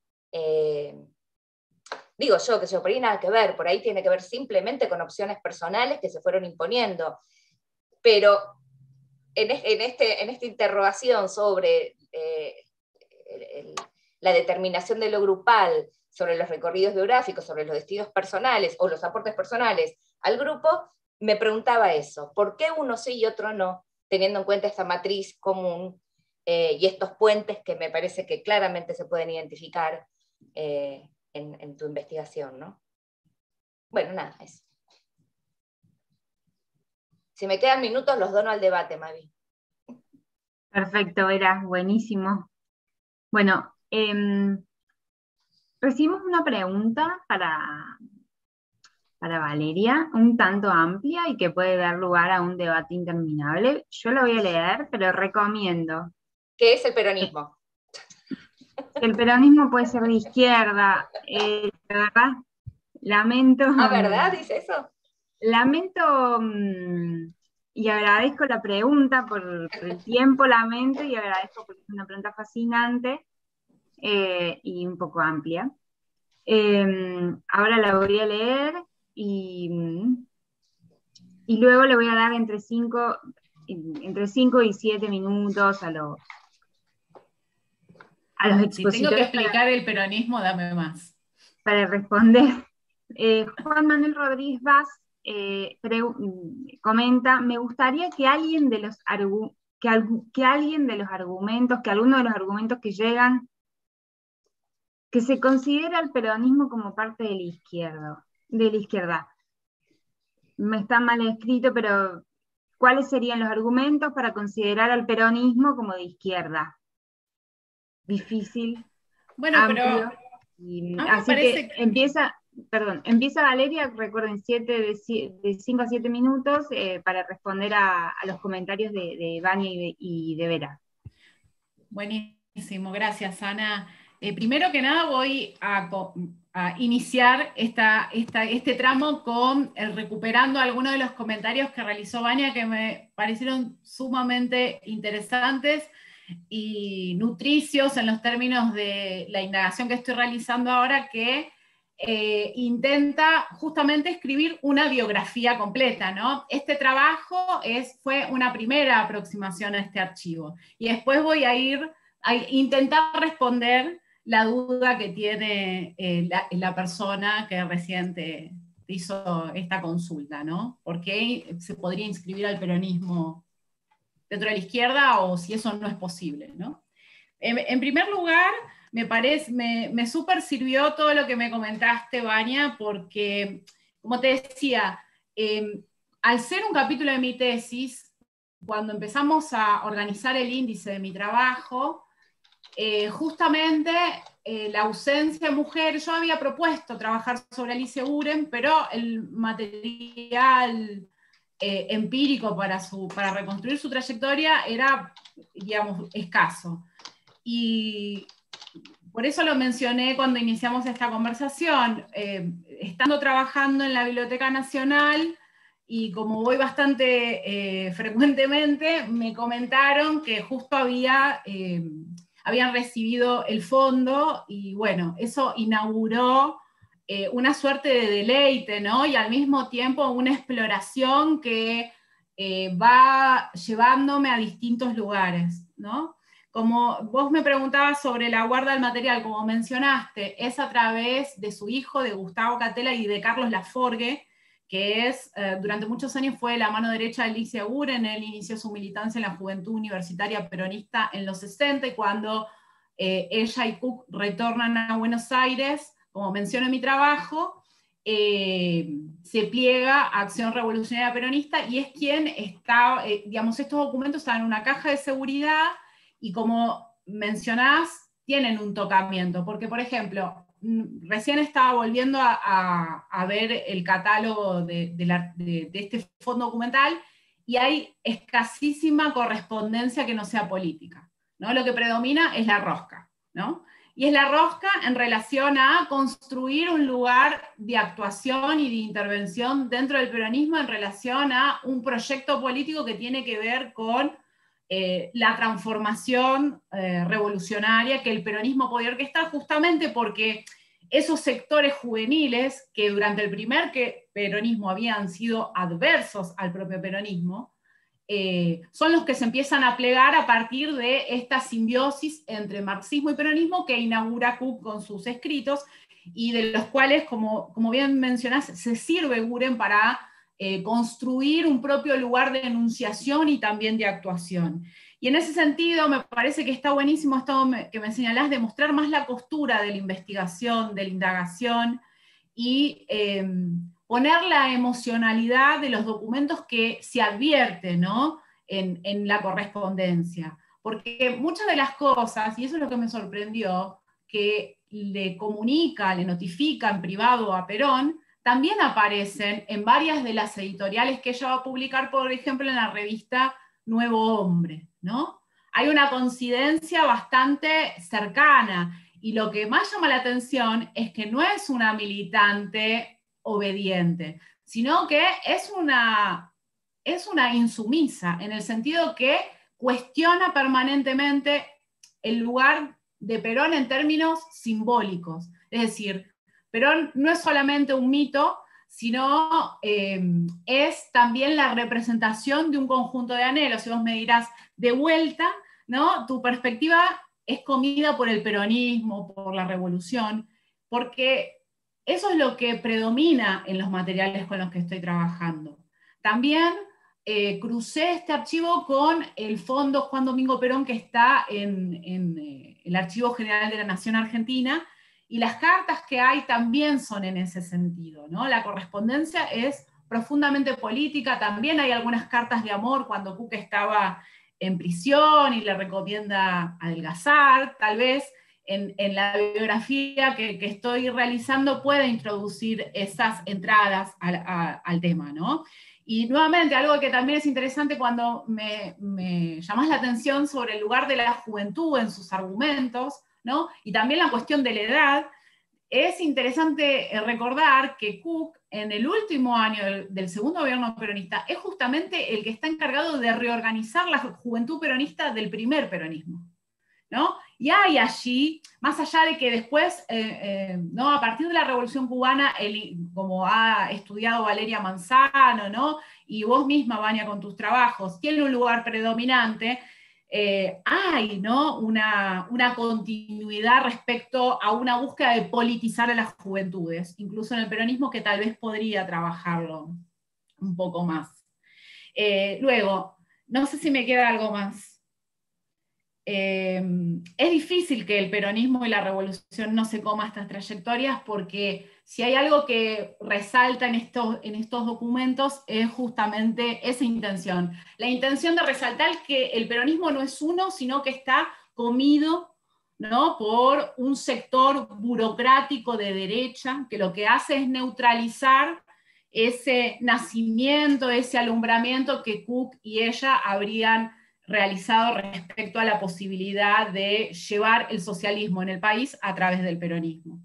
Digo yo, que por ahí nada que ver, por ahí tiene que ver simplemente con opciones personales que se fueron imponiendo. Pero en esta interrogación sobre la determinación de lo grupal, sobre los recorridos biográficos, sobre los destinos personales o los aportes personales al grupo, me preguntaba eso: ¿por qué uno sí y otro no? Teniendo en cuenta esta matriz común y estos puentes que me parece que claramente se pueden identificar en tu investigación, ¿no? Bueno, nada, eso. Si me quedan minutos, los dono al debate, Mavi. Perfecto, era buenísimo. Bueno, recibimos una pregunta para Valeria, un tanto amplia y que puede dar lugar a un debate interminable. Yo la voy a leer, pero recomiendo. ¿Qué es el peronismo? El peronismo puede ser de izquierda. La verdad, lamento. Ah, ¿verdad? ¿Dice eso? Lamento y agradezco la pregunta por el tiempo, lamento y agradezco porque es una pregunta fascinante y un poco amplia. Ahora la voy a leer y Y luego le voy a dar entre 5 y 7 minutos a los Si tengo que expositores explicar el peronismo, dame más. para responder. Juan Manuel Rodríguez Vaz comenta, me gustaría que alguien de los argumentos, que alguno de los argumentos que llegan, que se considera el peronismo como parte de la izquierda. Me está mal escrito, pero ¿cuáles serían los argumentos para considerar al peronismo como de izquierda? Difícil, bueno, amplio. Así que empieza Valeria, recuerden, de 5 a 7 minutos para responder a los comentarios de Vania y de Vera. Buenísimo, gracias Ana. Primero que nada voy a iniciar este tramo con recuperando algunos de los comentarios que realizó Vania que me parecieron sumamente interesantes y nutricios en los términos de la indagación que estoy realizando ahora, que intenta justamente escribir una biografía completa, ¿no? Este trabajo fue una primera aproximación a este archivo, y después voy a ir a intentar responder la duda que tiene la persona que recién te hizo esta consulta, ¿no? ¿Por qué se podría inscribir al peronismo dentro de la izquierda o si eso no es posible, ¿no? En primer lugar, me súper sirvió todo lo que me comentaste, Vania, porque, como te decía, al ser un capítulo de mi tesis, cuando empezamos a organizar el índice de mi trabajo, justamente la ausencia de mujer, yo había propuesto trabajar sobre Alice Buren, pero el material empírico para reconstruir su trayectoria era, digamos, escaso. Y por eso lo mencioné cuando iniciamos esta conversación. Estando trabajando en la Biblioteca Nacional, y como voy bastante frecuentemente, me comentaron que justo habían recibido el fondo, y bueno, eso inauguró una suerte de deleite, ¿no? Y al mismo tiempo una exploración que va llevándome a distintos lugares, ¿no? Como vos me preguntabas sobre la guarda del material, como mencionaste, es a través de su hijo, de Gustavo Catella y de Carlos Laforgue, que durante muchos años fue la mano derecha de Alicia Buren. Él inició su militancia en la Juventud Universitaria Peronista en los 60, y cuando ella y Cook retornan a Buenos Aires, como menciono en mi trabajo, se pliega a Acción Revolucionaria Peronista, y es quien está, digamos, estos documentos están en una caja de seguridad, y como mencionás, tienen un tocamiento, porque, por ejemplo, recién estaba volviendo a ver el catálogo de este fondo documental, y hay escasísima correspondencia que no sea política, ¿no? Lo que predomina es la rosca, ¿no? Y es la rosca en relación a construir un lugar de actuación y de intervención dentro del peronismo en relación a un proyecto político que tiene que ver con la transformación revolucionaria que el peronismo podía orquestar, justamente porque esos sectores juveniles que durante el primer peronismo habían sido adversos al propio peronismo, son los que se empiezan a plegar a partir de esta simbiosis entre marxismo y peronismo que inaugura Cook con sus escritos, y de los cuales, como bien mencionás, se sirve Buren para construir un propio lugar de enunciación y también de actuación. Y en ese sentido me parece que está buenísimo esto que me señalás, de mostrar más la costura de la investigación, de la indagación, y poner la emocionalidad de los documentos que se advierte, ¿no? en la correspondencia. Porque muchas de las cosas, y eso es lo que me sorprendió, que le notifica en privado a Perón, también aparecen en varias de las editoriales que ella va a publicar, por ejemplo, en la revista Nuevo Hombre, ¿no? Hay una coincidencia bastante cercana, y lo que más llama la atención es que no es una militante obediente, sino que es una insumisa, en el sentido que cuestiona permanentemente el lugar de Perón en términos simbólicos. Es decir, Perón no es solamente un mito, sino es también la representación de un conjunto de anhelos. Si vos me dirás, de vuelta, ¿no? Tu perspectiva es comida por el peronismo, por la revolución, porque eso es lo que predomina en los materiales con los que estoy trabajando. También crucé este archivo con el Fondo Juan Domingo Perón, que está en el Archivo General de la Nación Argentina, y las cartas que hay también son en ese sentido, ¿no? La correspondencia es profundamente política, también hay algunas cartas de amor cuando Cook estaba en prisión y le recomienda adelgazar, tal vez en la biografía que estoy realizando puede introducir esas entradas al tema, ¿no? Y nuevamente, algo que también es interesante cuando me llamas la atención sobre el lugar de la juventud en sus argumentos, ¿no? Y también la cuestión de la edad, es interesante recordar que Cook, en el último año del segundo gobierno peronista, es justamente el que está encargado de reorganizar la juventud peronista del primer peronismo, ¿no? Y hay allí, más allá de que después, ¿no? A partir de la Revolución Cubana, como ha estudiado Valeria Manzano, ¿no? Y vos misma, Vania, con tus trabajos, tiene un lugar predominante, hay, ¿no? una continuidad respecto a una búsqueda de politizar a las juventudes, incluso en el peronismo, que tal vez podría trabajarlo un poco más. Luego, no sé si me queda algo más. Es difícil que el peronismo y la revolución no se coma estas trayectorias, porque si hay algo que resalta en estos documentos es justamente esa intención. La intención de resaltar que el peronismo no es uno, sino que está comido, ¿no? Por un sector burocrático de derecha, que lo que hace es neutralizar ese nacimiento, ese alumbramiento que Cook y ella habrían realizado respecto a la posibilidad de llevar el socialismo en el país a través del peronismo.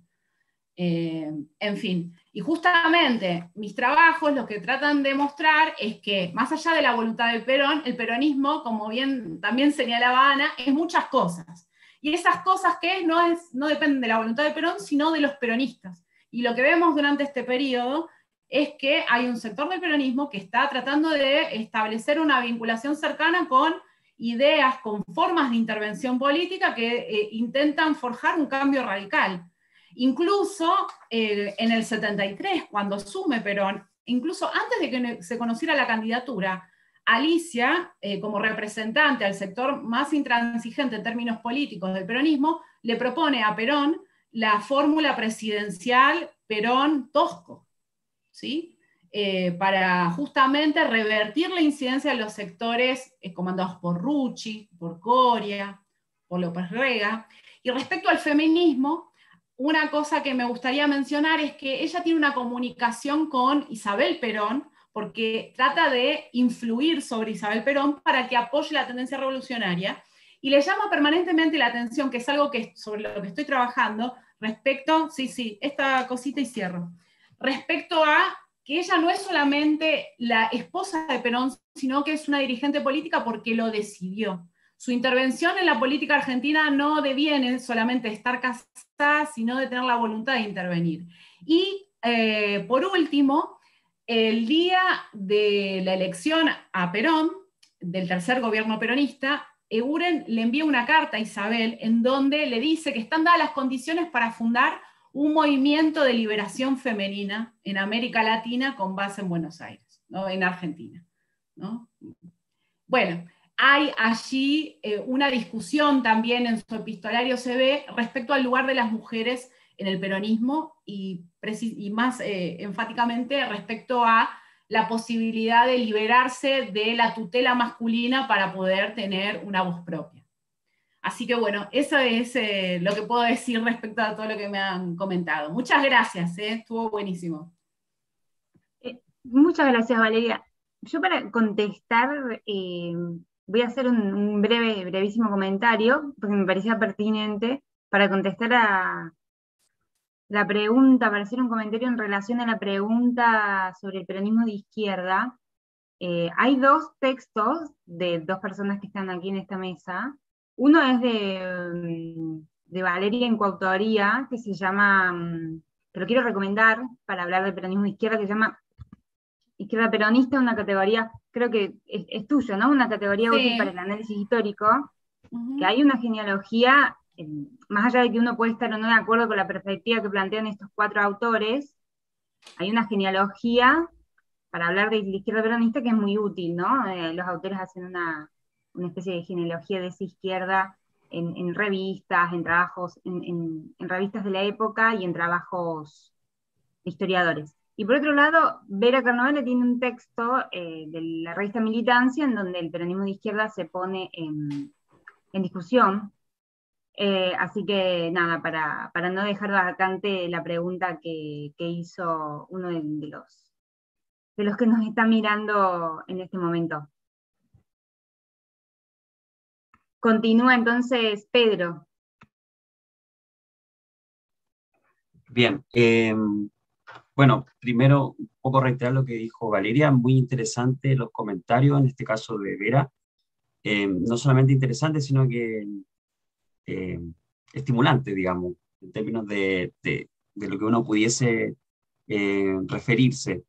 En fin, y justamente mis trabajos lo que tratan de mostrar es que, más allá de la voluntad del Perón, el peronismo, como bien también señalaba Ana, es muchas cosas. Y esas cosas que no dependen de la voluntad del Perón, sino de los peronistas. Y lo que vemos durante este periodo es que hay un sector del peronismo que está tratando de establecer una vinculación cercana con ideas, con formas de intervención política que intentan forjar un cambio radical. Incluso en el 73, cuando asume Perón, incluso antes de que se conociera la candidatura, Alicia, como representante al sector más intransigente en términos políticos del peronismo, le propone a Perón la fórmula presidencial Perón-Tosco, ¿sí? Para justamente revertir la incidencia de los sectores comandados por Rucci, por Coria, por López Rega. Y respecto al feminismo, una cosa que me gustaría mencionar es que ella tiene una comunicación con Isabel Perón, porque trata de influir sobre Isabel Perón para que apoye la tendencia revolucionaria, y le llama permanentemente la atención, que es algo sobre lo que estoy trabajando, respecto, esta cosita y cierro, respecto a que ella no es solamente la esposa de Perón, sino que es una dirigente política porque lo decidió. Su intervención en la política argentina no deviene solamente de estar casada, sino de tener la voluntad de intervenir. Y por último, el día de la elección a Perón, del tercer gobierno peronista, Eguren le envía una carta a Isabel en donde le dice que están dadas las condiciones para fundar un movimiento de liberación femenina en América Latina con base en Buenos Aires, ¿no? En Argentina, ¿no? Bueno, hay allí una discusión también en su epistolario se ve respecto al lugar de las mujeres en el peronismo y más enfáticamente respecto a la posibilidad de liberarse de la tutela masculina para poder tener una voz propia. Así que bueno, eso es lo que puedo decir respecto a todo lo que me han comentado. Muchas gracias, estuvo buenísimo. Muchas gracias, Valeria. Yo para contestar voy a hacer un brevísimo comentario, porque me parecía pertinente, para contestar a la pregunta, para hacer un comentario en relación a la pregunta sobre el peronismo de izquierda. Hay dos textos de dos personas que están aquí en esta mesa. Uno es de Valeria en coautoría, que se llama que lo quiero recomendar para hablar del peronismo de izquierda, que se llama Izquierda Peronista, una categoría, creo que es tuyo, ¿no? Una categoría útil para el análisis histórico, que hay una genealogía, más allá de que uno puede estar o no de acuerdo con la perspectiva que plantean estos 4 autores, hay una genealogía para hablar de la izquierda peronista que es muy útil, ¿no? Los autores hacen una especie de genealogía de esa izquierda en revistas, en trabajos, en revistas de la época y en trabajos de historiadores. Y por otro lado, Vera Carnovale tiene un texto de la revista Militancia en donde el peronismo de izquierda se pone en discusión. Así que nada, para no dejar vacante la pregunta que hizo uno de los que nos están mirando en este momento. Continúa entonces Pedro. Bien, bueno, primero un poco reiterar lo que dijo Valeria, muy interesante los comentarios, en este caso de Vera, no solamente interesante, sino que estimulante, digamos, en términos de lo que uno pudiese referirse.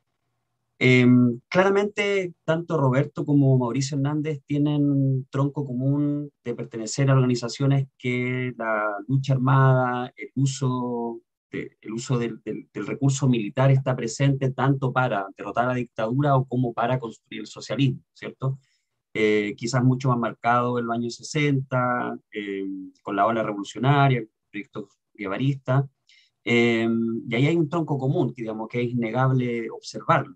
Claramente, tanto Roberto como Mauricio Hernández tienen un tronco común de pertenecer a organizaciones que la lucha armada, el uso del recurso militar está presente tanto para derrotar a la dictadura o como para construir el socialismo, ¿cierto? Quizás mucho más marcado en los años 60, con la ola revolucionaria, el proyecto guevarista, y ahí hay un tronco común, que, digamos, que es innegable observarlo.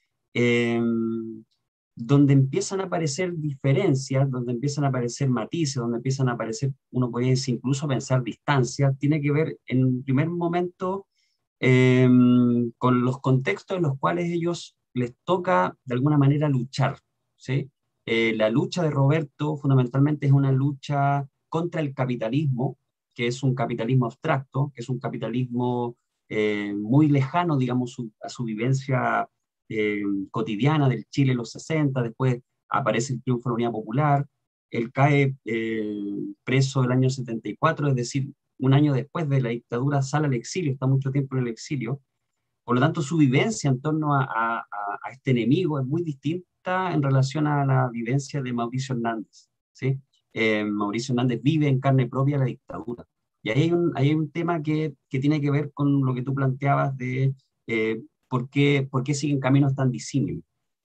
Donde empiezan a aparecer diferencias, donde empiezan a aparecer matices, donde empiezan a aparecer, uno puede incluso pensar distancias, tiene que ver en un primer momento con los contextos en los cuales ellos les toca de alguna manera luchar, ¿sí? La lucha de Roberto fundamentalmente es una lucha contra el capitalismo, que es un capitalismo abstracto, que es un capitalismo muy lejano, digamos, a su vivencia cotidiana del Chile de los 60, después aparece el triunfo de la Unidad Popular, él cae preso el año 74, es decir, un año después de la dictadura sale al exilio, está mucho tiempo en el exilio, por lo tanto su vivencia en torno a este enemigo es muy distinta en relación a la vivencia de Mauricio Hernández, ¿sí? Mauricio Hernández vive en carne propia la dictadura. Y ahí hay un tema que tiene que ver con lo que tú planteabas de ¿por qué siguen caminos tan disímiles?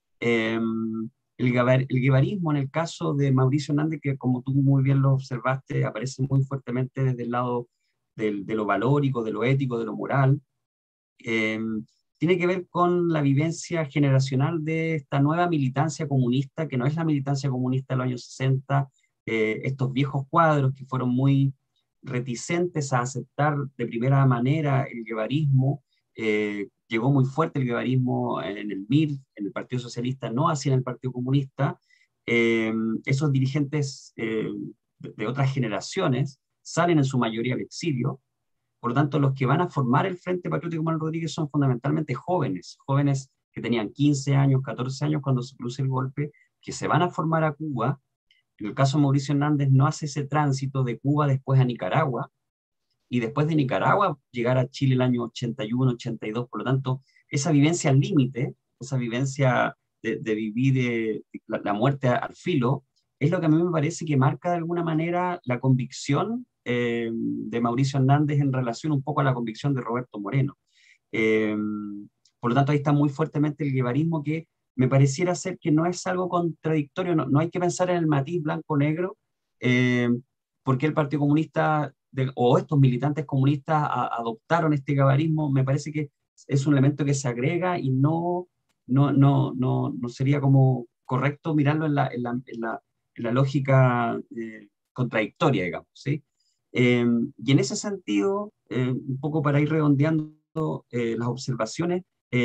El guevarismo, en el caso de Mauricio Hernández, que como tú muy bien lo observaste, aparece muy fuertemente desde el lado de lo valórico, de lo ético, de lo moral, tiene que ver con la vivencia generacional de esta nueva militancia comunista, que no es la militancia comunista de los años 60, estos viejos cuadros que fueron muy reticentes a aceptar de primera manera el guevarismo. Llegó muy fuerte el guevarismo en el MIR, en el Partido Socialista, no así en el Partido Comunista. Esos dirigentes de otras generaciones salen en su mayoría al exilio. Por lo tanto, los que van a formar el Frente Patriótico Manuel Rodríguez son fundamentalmente jóvenes, jóvenes que tenían 15 años, 14 años cuando se produce el golpe, que se van a formar a Cuba. En el caso de Mauricio Hernández no hace ese tránsito de Cuba después a Nicaragua, y después de Nicaragua llegar a Chile el año 81, 82, por lo tanto, esa vivencia al límite, esa vivencia de vivir la muerte al filo, es lo que a mí me parece que marca de alguna manera la convicción de Mauricio Hernández en relación un poco a la convicción de Roberto Moreno. Por lo tanto, ahí está muy fuertemente el guevarismo, que me pareciera ser que no es algo contradictorio, no hay que pensar en el matiz blanco-negro, porque el Partido Comunista o estos militantes comunistas adoptaron este guevarismo. Me parece que es un elemento que se agrega y no sería como correcto mirarlo en la lógica contradictoria, digamos, ¿sí? Y en ese sentido, un poco para ir redondeando las observaciones,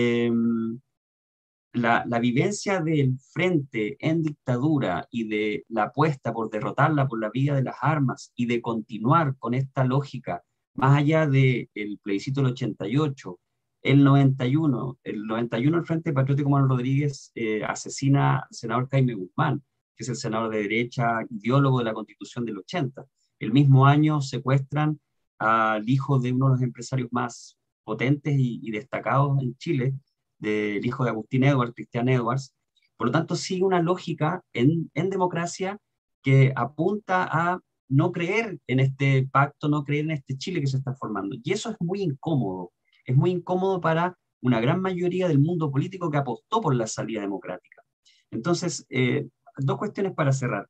la vivencia del frente en dictadura y de la apuesta por derrotarla por la vía de las armas y de continuar con esta lógica, más allá del plebiscito del 88, el 91 el Frente Patriótico Manuel Rodríguez asesina al senador Jaime Guzmán, que es el senador de derecha, ideólogo de la Constitución del 80. El mismo año secuestran al hijo de uno de los empresarios más potentes y destacados en Chile, del hijo de Agustín Edwards, Christian Edwards. Por lo tanto, sigue una lógica en democracia que apunta a no creer en este pacto, no creer en este Chile que se está formando. Y eso es muy incómodo para una gran mayoría del mundo político que apostó por la salida democrática. Entonces, dos cuestiones para cerrar.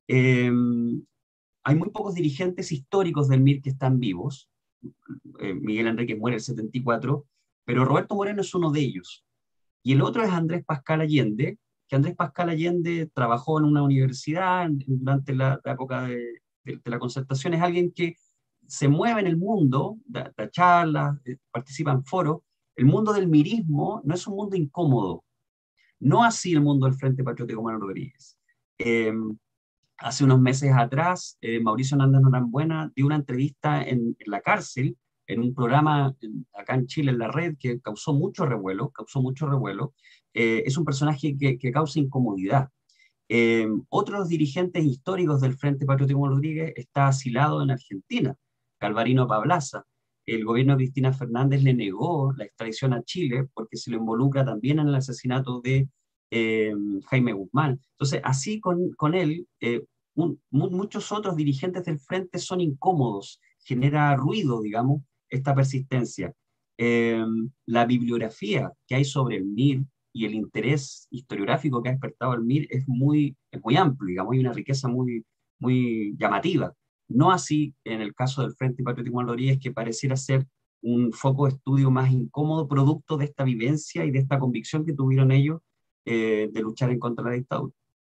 Hay muy pocos dirigentes históricos del MIR que están vivos. Miguel Enríquez muere en el 74, pero Roberto Moreno es uno de ellos. Y el otro es Andrés Pascal Allende, que Andrés Pascal Allende trabajó en una universidad durante la época de la Concertación. Es alguien que se mueve en el mundo, da charlas, participa en foros. El mundo del mirismo no es un mundo incómodo, no así el mundo del Frente Patriótico Manuel Rodríguez. Hace unos meses atrás, Mauricio Hernández Norambuena dio una entrevista en la cárcel, en un programa acá en Chile, en la red, que causó mucho revuelo. Es un personaje que causa incomodidad. Otros dirigentes históricos del Frente Patriótico Manuel Rodríguez está asilado en Argentina, Galvarino Pablaza. El gobierno de Cristina Fernández le negó la extradición a Chile porque se lo involucra también en el asesinato de Jaime Guzmán. Entonces, así con él, muchos otros dirigentes del Frente son incómodos, genera ruido, digamos, esta persistencia. La bibliografía que hay sobre el MIR y el interés historiográfico que ha despertado el MIR es muy amplio, digamos, hay una riqueza muy llamativa. No así en el caso del Frente Patriótico Manuel Rodríguez, que pareciera ser un foco de estudio más incómodo, producto de esta vivencia y de esta convicción que tuvieron ellos de luchar en contra de la dictadura.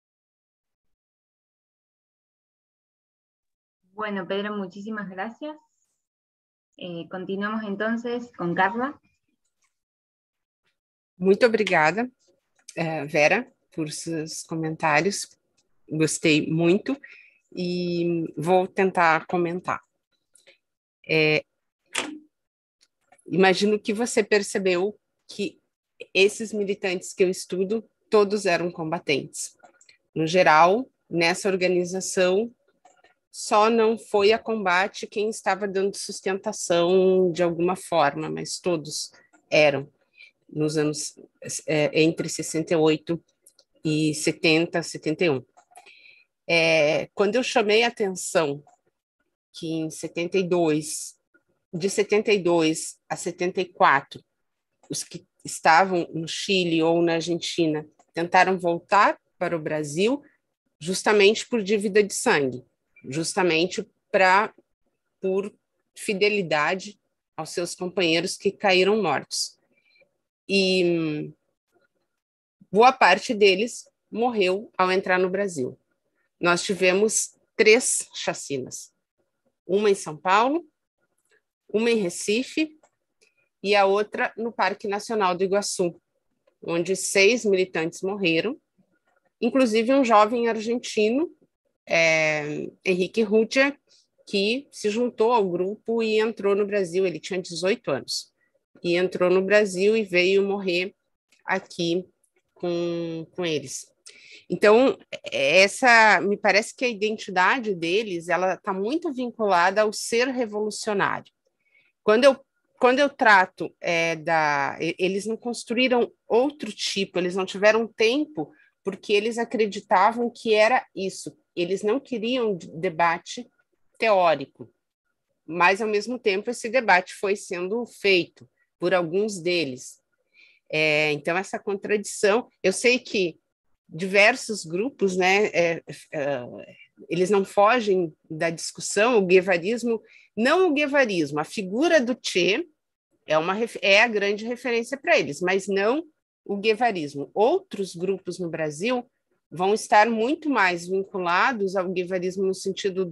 Bueno, Pedro, muchísimas gracias. Continuamos entonces con Carla. Muito obrigada, Vera, por seus comentários. Gostei muito e vou tentar comentar. Imagino que você percebeu que esses militantes que eu estudo, todos eram combatentes. No geral, nessa organização, só não foi a combate quem estava dando sustentação de alguma forma, mas todos eram. Nos anos entre 68 e 70, 71. Quando eu chamei a atenção que em 72, de 72 a 74, os que estavam no Chile ou na Argentina tentaram voltar para o Brasil justamente por dívida de sangue, justamente por fidelidade aos seus companheiros que caíram mortos. E boa parte deles morreu ao entrar no Brasil. Nós tivemos 3 chacinas, uma em São Paulo, uma em Recife e a outra no Parque Nacional do Iguaçu, onde 6 militantes morreram, inclusive um jovem argentino, Henrique Rutia, que se juntou ao grupo e entrou no Brasil. Ele tinha 18 anos e entrou no Brasil e veio morrer aqui com eles. Então, me parece que a identidade deles ela está muito vinculada ao ser revolucionário. Quando eu trato eles não construíram outro tipo, eles não tiveram tempo, porque eles acreditavam que era isso. Eles não queriam debate teórico, mas, ao mesmo tempo, esse debate foi sendo feito por alguns deles. Então, essa contradição, eu sei que diversos grupos, né, eles não fogem da discussão, o guevarismo, não o guevarismo, a figura do Che é a grande referência para eles, mas não o guevarismo. Outros grupos no Brasil vão estar muito mais vinculados ao guevarismo no sentido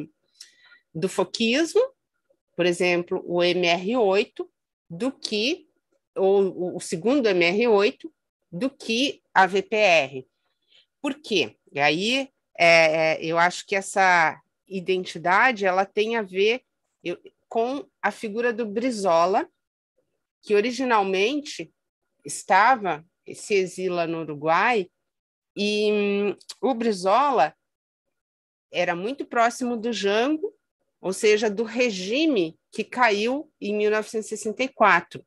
do foquismo, por exemplo, o MR8, do que o segundo MR8, do que a VPR. Por quê? E aí eu acho que essa identidade ela tem a ver com a figura do Brizola, que originalmente se exila no Uruguai, e o Brizola era muito próximo do Jango ou seja, do regime que caiu em 1964,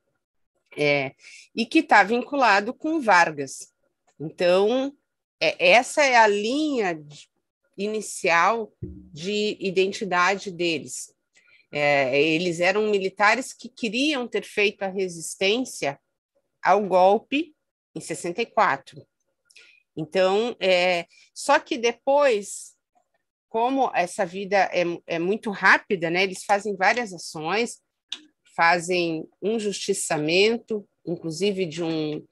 e que está vinculado com Vargas. Então, essa é a linha inicial de identidade deles. Eles eram militares que queriam ter feito a resistência ao golpe em 64. Então, só que depois, como essa vida é muito rápida, né, eles fazem várias ações, fazem um justiçamento, inclusive de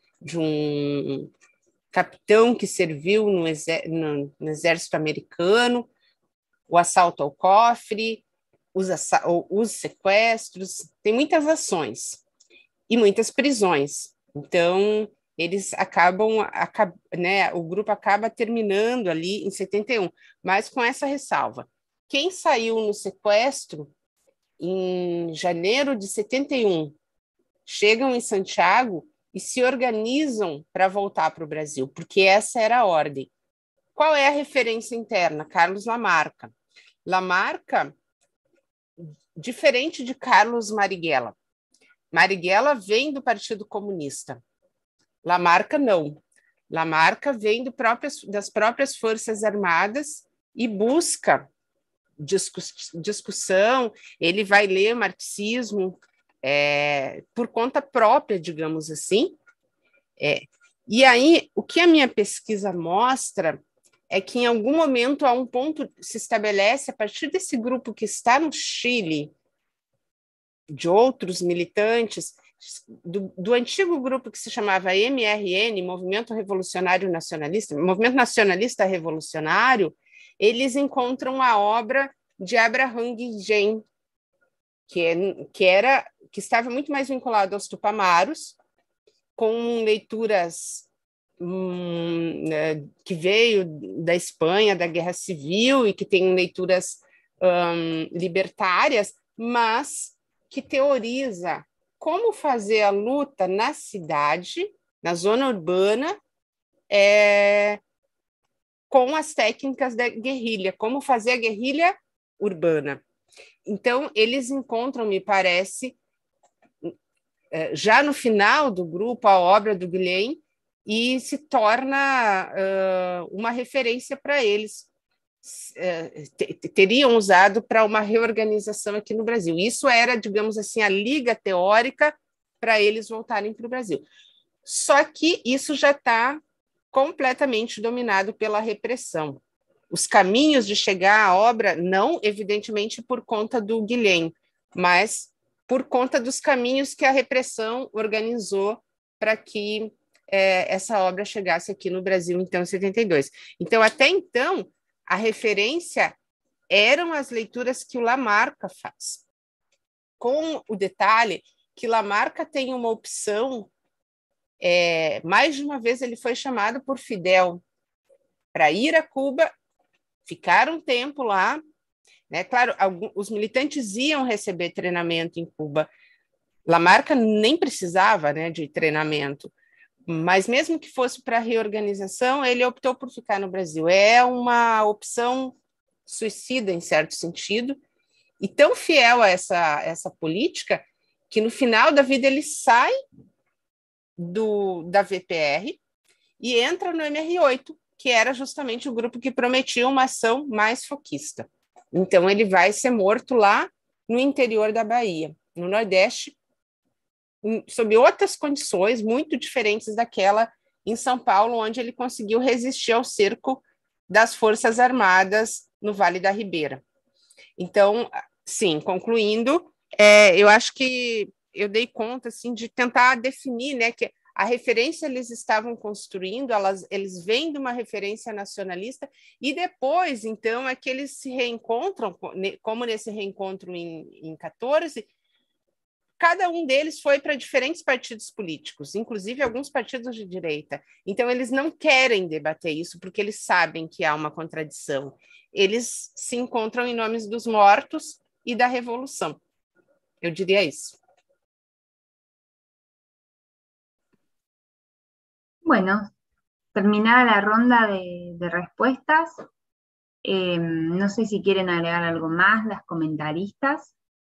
um capitão que serviu no exército americano, o assalto ao cofre, os sequestros, tem muitas ações e muitas prisões. Então, eles né, o grupo acaba terminando ali em 71, mas com essa ressalva. Quem saiu no sequestro em janeiro de 71, chegam em Santiago e se organizam para voltar para o Brasil, porque essa era a ordem. Qual é a referência interna? Carlos Lamarca. Lamarca, diferente de Carlos Marighella. Marighella vem do Partido Comunista. Lamarca não. Lamarca vem das próprias Forças Armadas e busca discussão, ele vai ler marxismo por conta própria, digamos assim. E aí, o que a minha pesquisa mostra é que em algum momento, a um ponto, se estabelece, a partir desse grupo que está no Chile, de outros militantes, do antigo grupo que se chamava MRN, Movimento Revolucionário Nacionalista, Movimento Nacionalista Revolucionário, eles encontram a obra de Abraham Guillén, que estava muito mais vinculado aos Tupamaros, com leituras que veio da Espanha, da Guerra Civil, e que tem leituras libertárias, mas que teoriza como fazer a luta na cidade, na zona urbana, com as técnicas da guerrilha, como fazer a guerrilha urbana. Então, eles encontram, me parece, já no final do grupo, a obra do Guillén, e se torna uma referência para eles. Teriam usado para uma reorganização aqui no Brasil. Isso era, digamos assim, a liga teórica para eles voltarem para o Brasil. Só que isso já está completamente dominado pela repressão. Os caminhos de chegar à obra, não evidentemente por conta do Guillén, mas por conta dos caminhos que a repressão organizou para que essa obra chegasse aqui no Brasil, então, em 72. Então, até então, a referência eram as leituras que o Lamarca faz, com o detalhe que Lamarca tem uma opção, mais de uma vez ele foi chamado por Fidel para ir a Cuba, ficar um tempo lá, né? Claro, os militantes iam receber treinamento em Cuba. Lamarca nem precisava, né, de treinamento, mas mesmo que fosse para reorganização, ele optou por ficar no Brasil. É uma opção suicida, em certo sentido, e tão fiel a essa política, que no final da vida ele sai da VPR e entra no MR8, que era justamente o grupo que prometia uma ação mais foquista. Então, ele vai ser morto lá no interior da Bahia, no Nordeste, sob outras condições muito diferentes daquela em São Paulo, onde ele conseguiu resistir ao cerco das Forças Armadas no Vale da Ribeira. Então, sim, concluindo, eu acho que eu dei conta assim, de tentar definir, né, que a referência eles estavam construindo, eles vêm de uma referência nacionalista, e depois, então, é que eles se reencontram, como nesse reencontro em 14, cada um deles foi para diferentes partidos políticos, inclusive alguns partidos de direita. Então, eles não querem debater isso, porque eles sabem que há uma contradição. Eles se encontram em nomes dos mortos e da revolução. Eu diria isso. Bueno, terminada la ronda de respuestas, No sé si quieren agregar algo más, las comentaristas.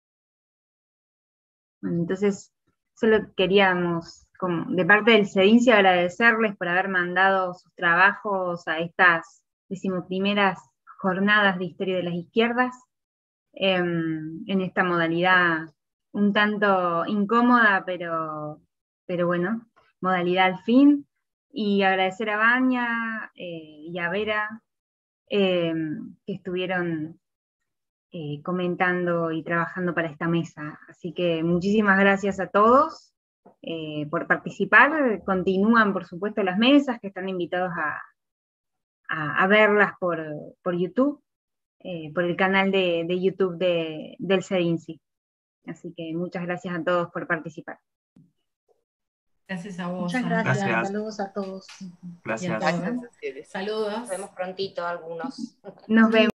Bueno, entonces, solo queríamos, como, de parte del CEDINCI, agradecerles por haber mandado sus trabajos a estas 11º jornadas de Historia de las Izquierdas, en esta modalidad un tanto incómoda, pero bueno, modalidad al fin. Y agradecer a Vania y a Vera, que estuvieron comentando y trabajando para esta mesa. Así que muchísimas gracias a todos por participar. Continúan, por supuesto, las mesas, que están invitados a verlas por YouTube, por el canal de YouTube del CEDINCI. Así que muchas gracias a todos por participar. Gracias a vos. Muchas gracias. Gracias. Saludos a todos. Gracias. Y a todos. Gracias a ustedes. Saludos. Nos vemos prontito algunos. Nos vemos.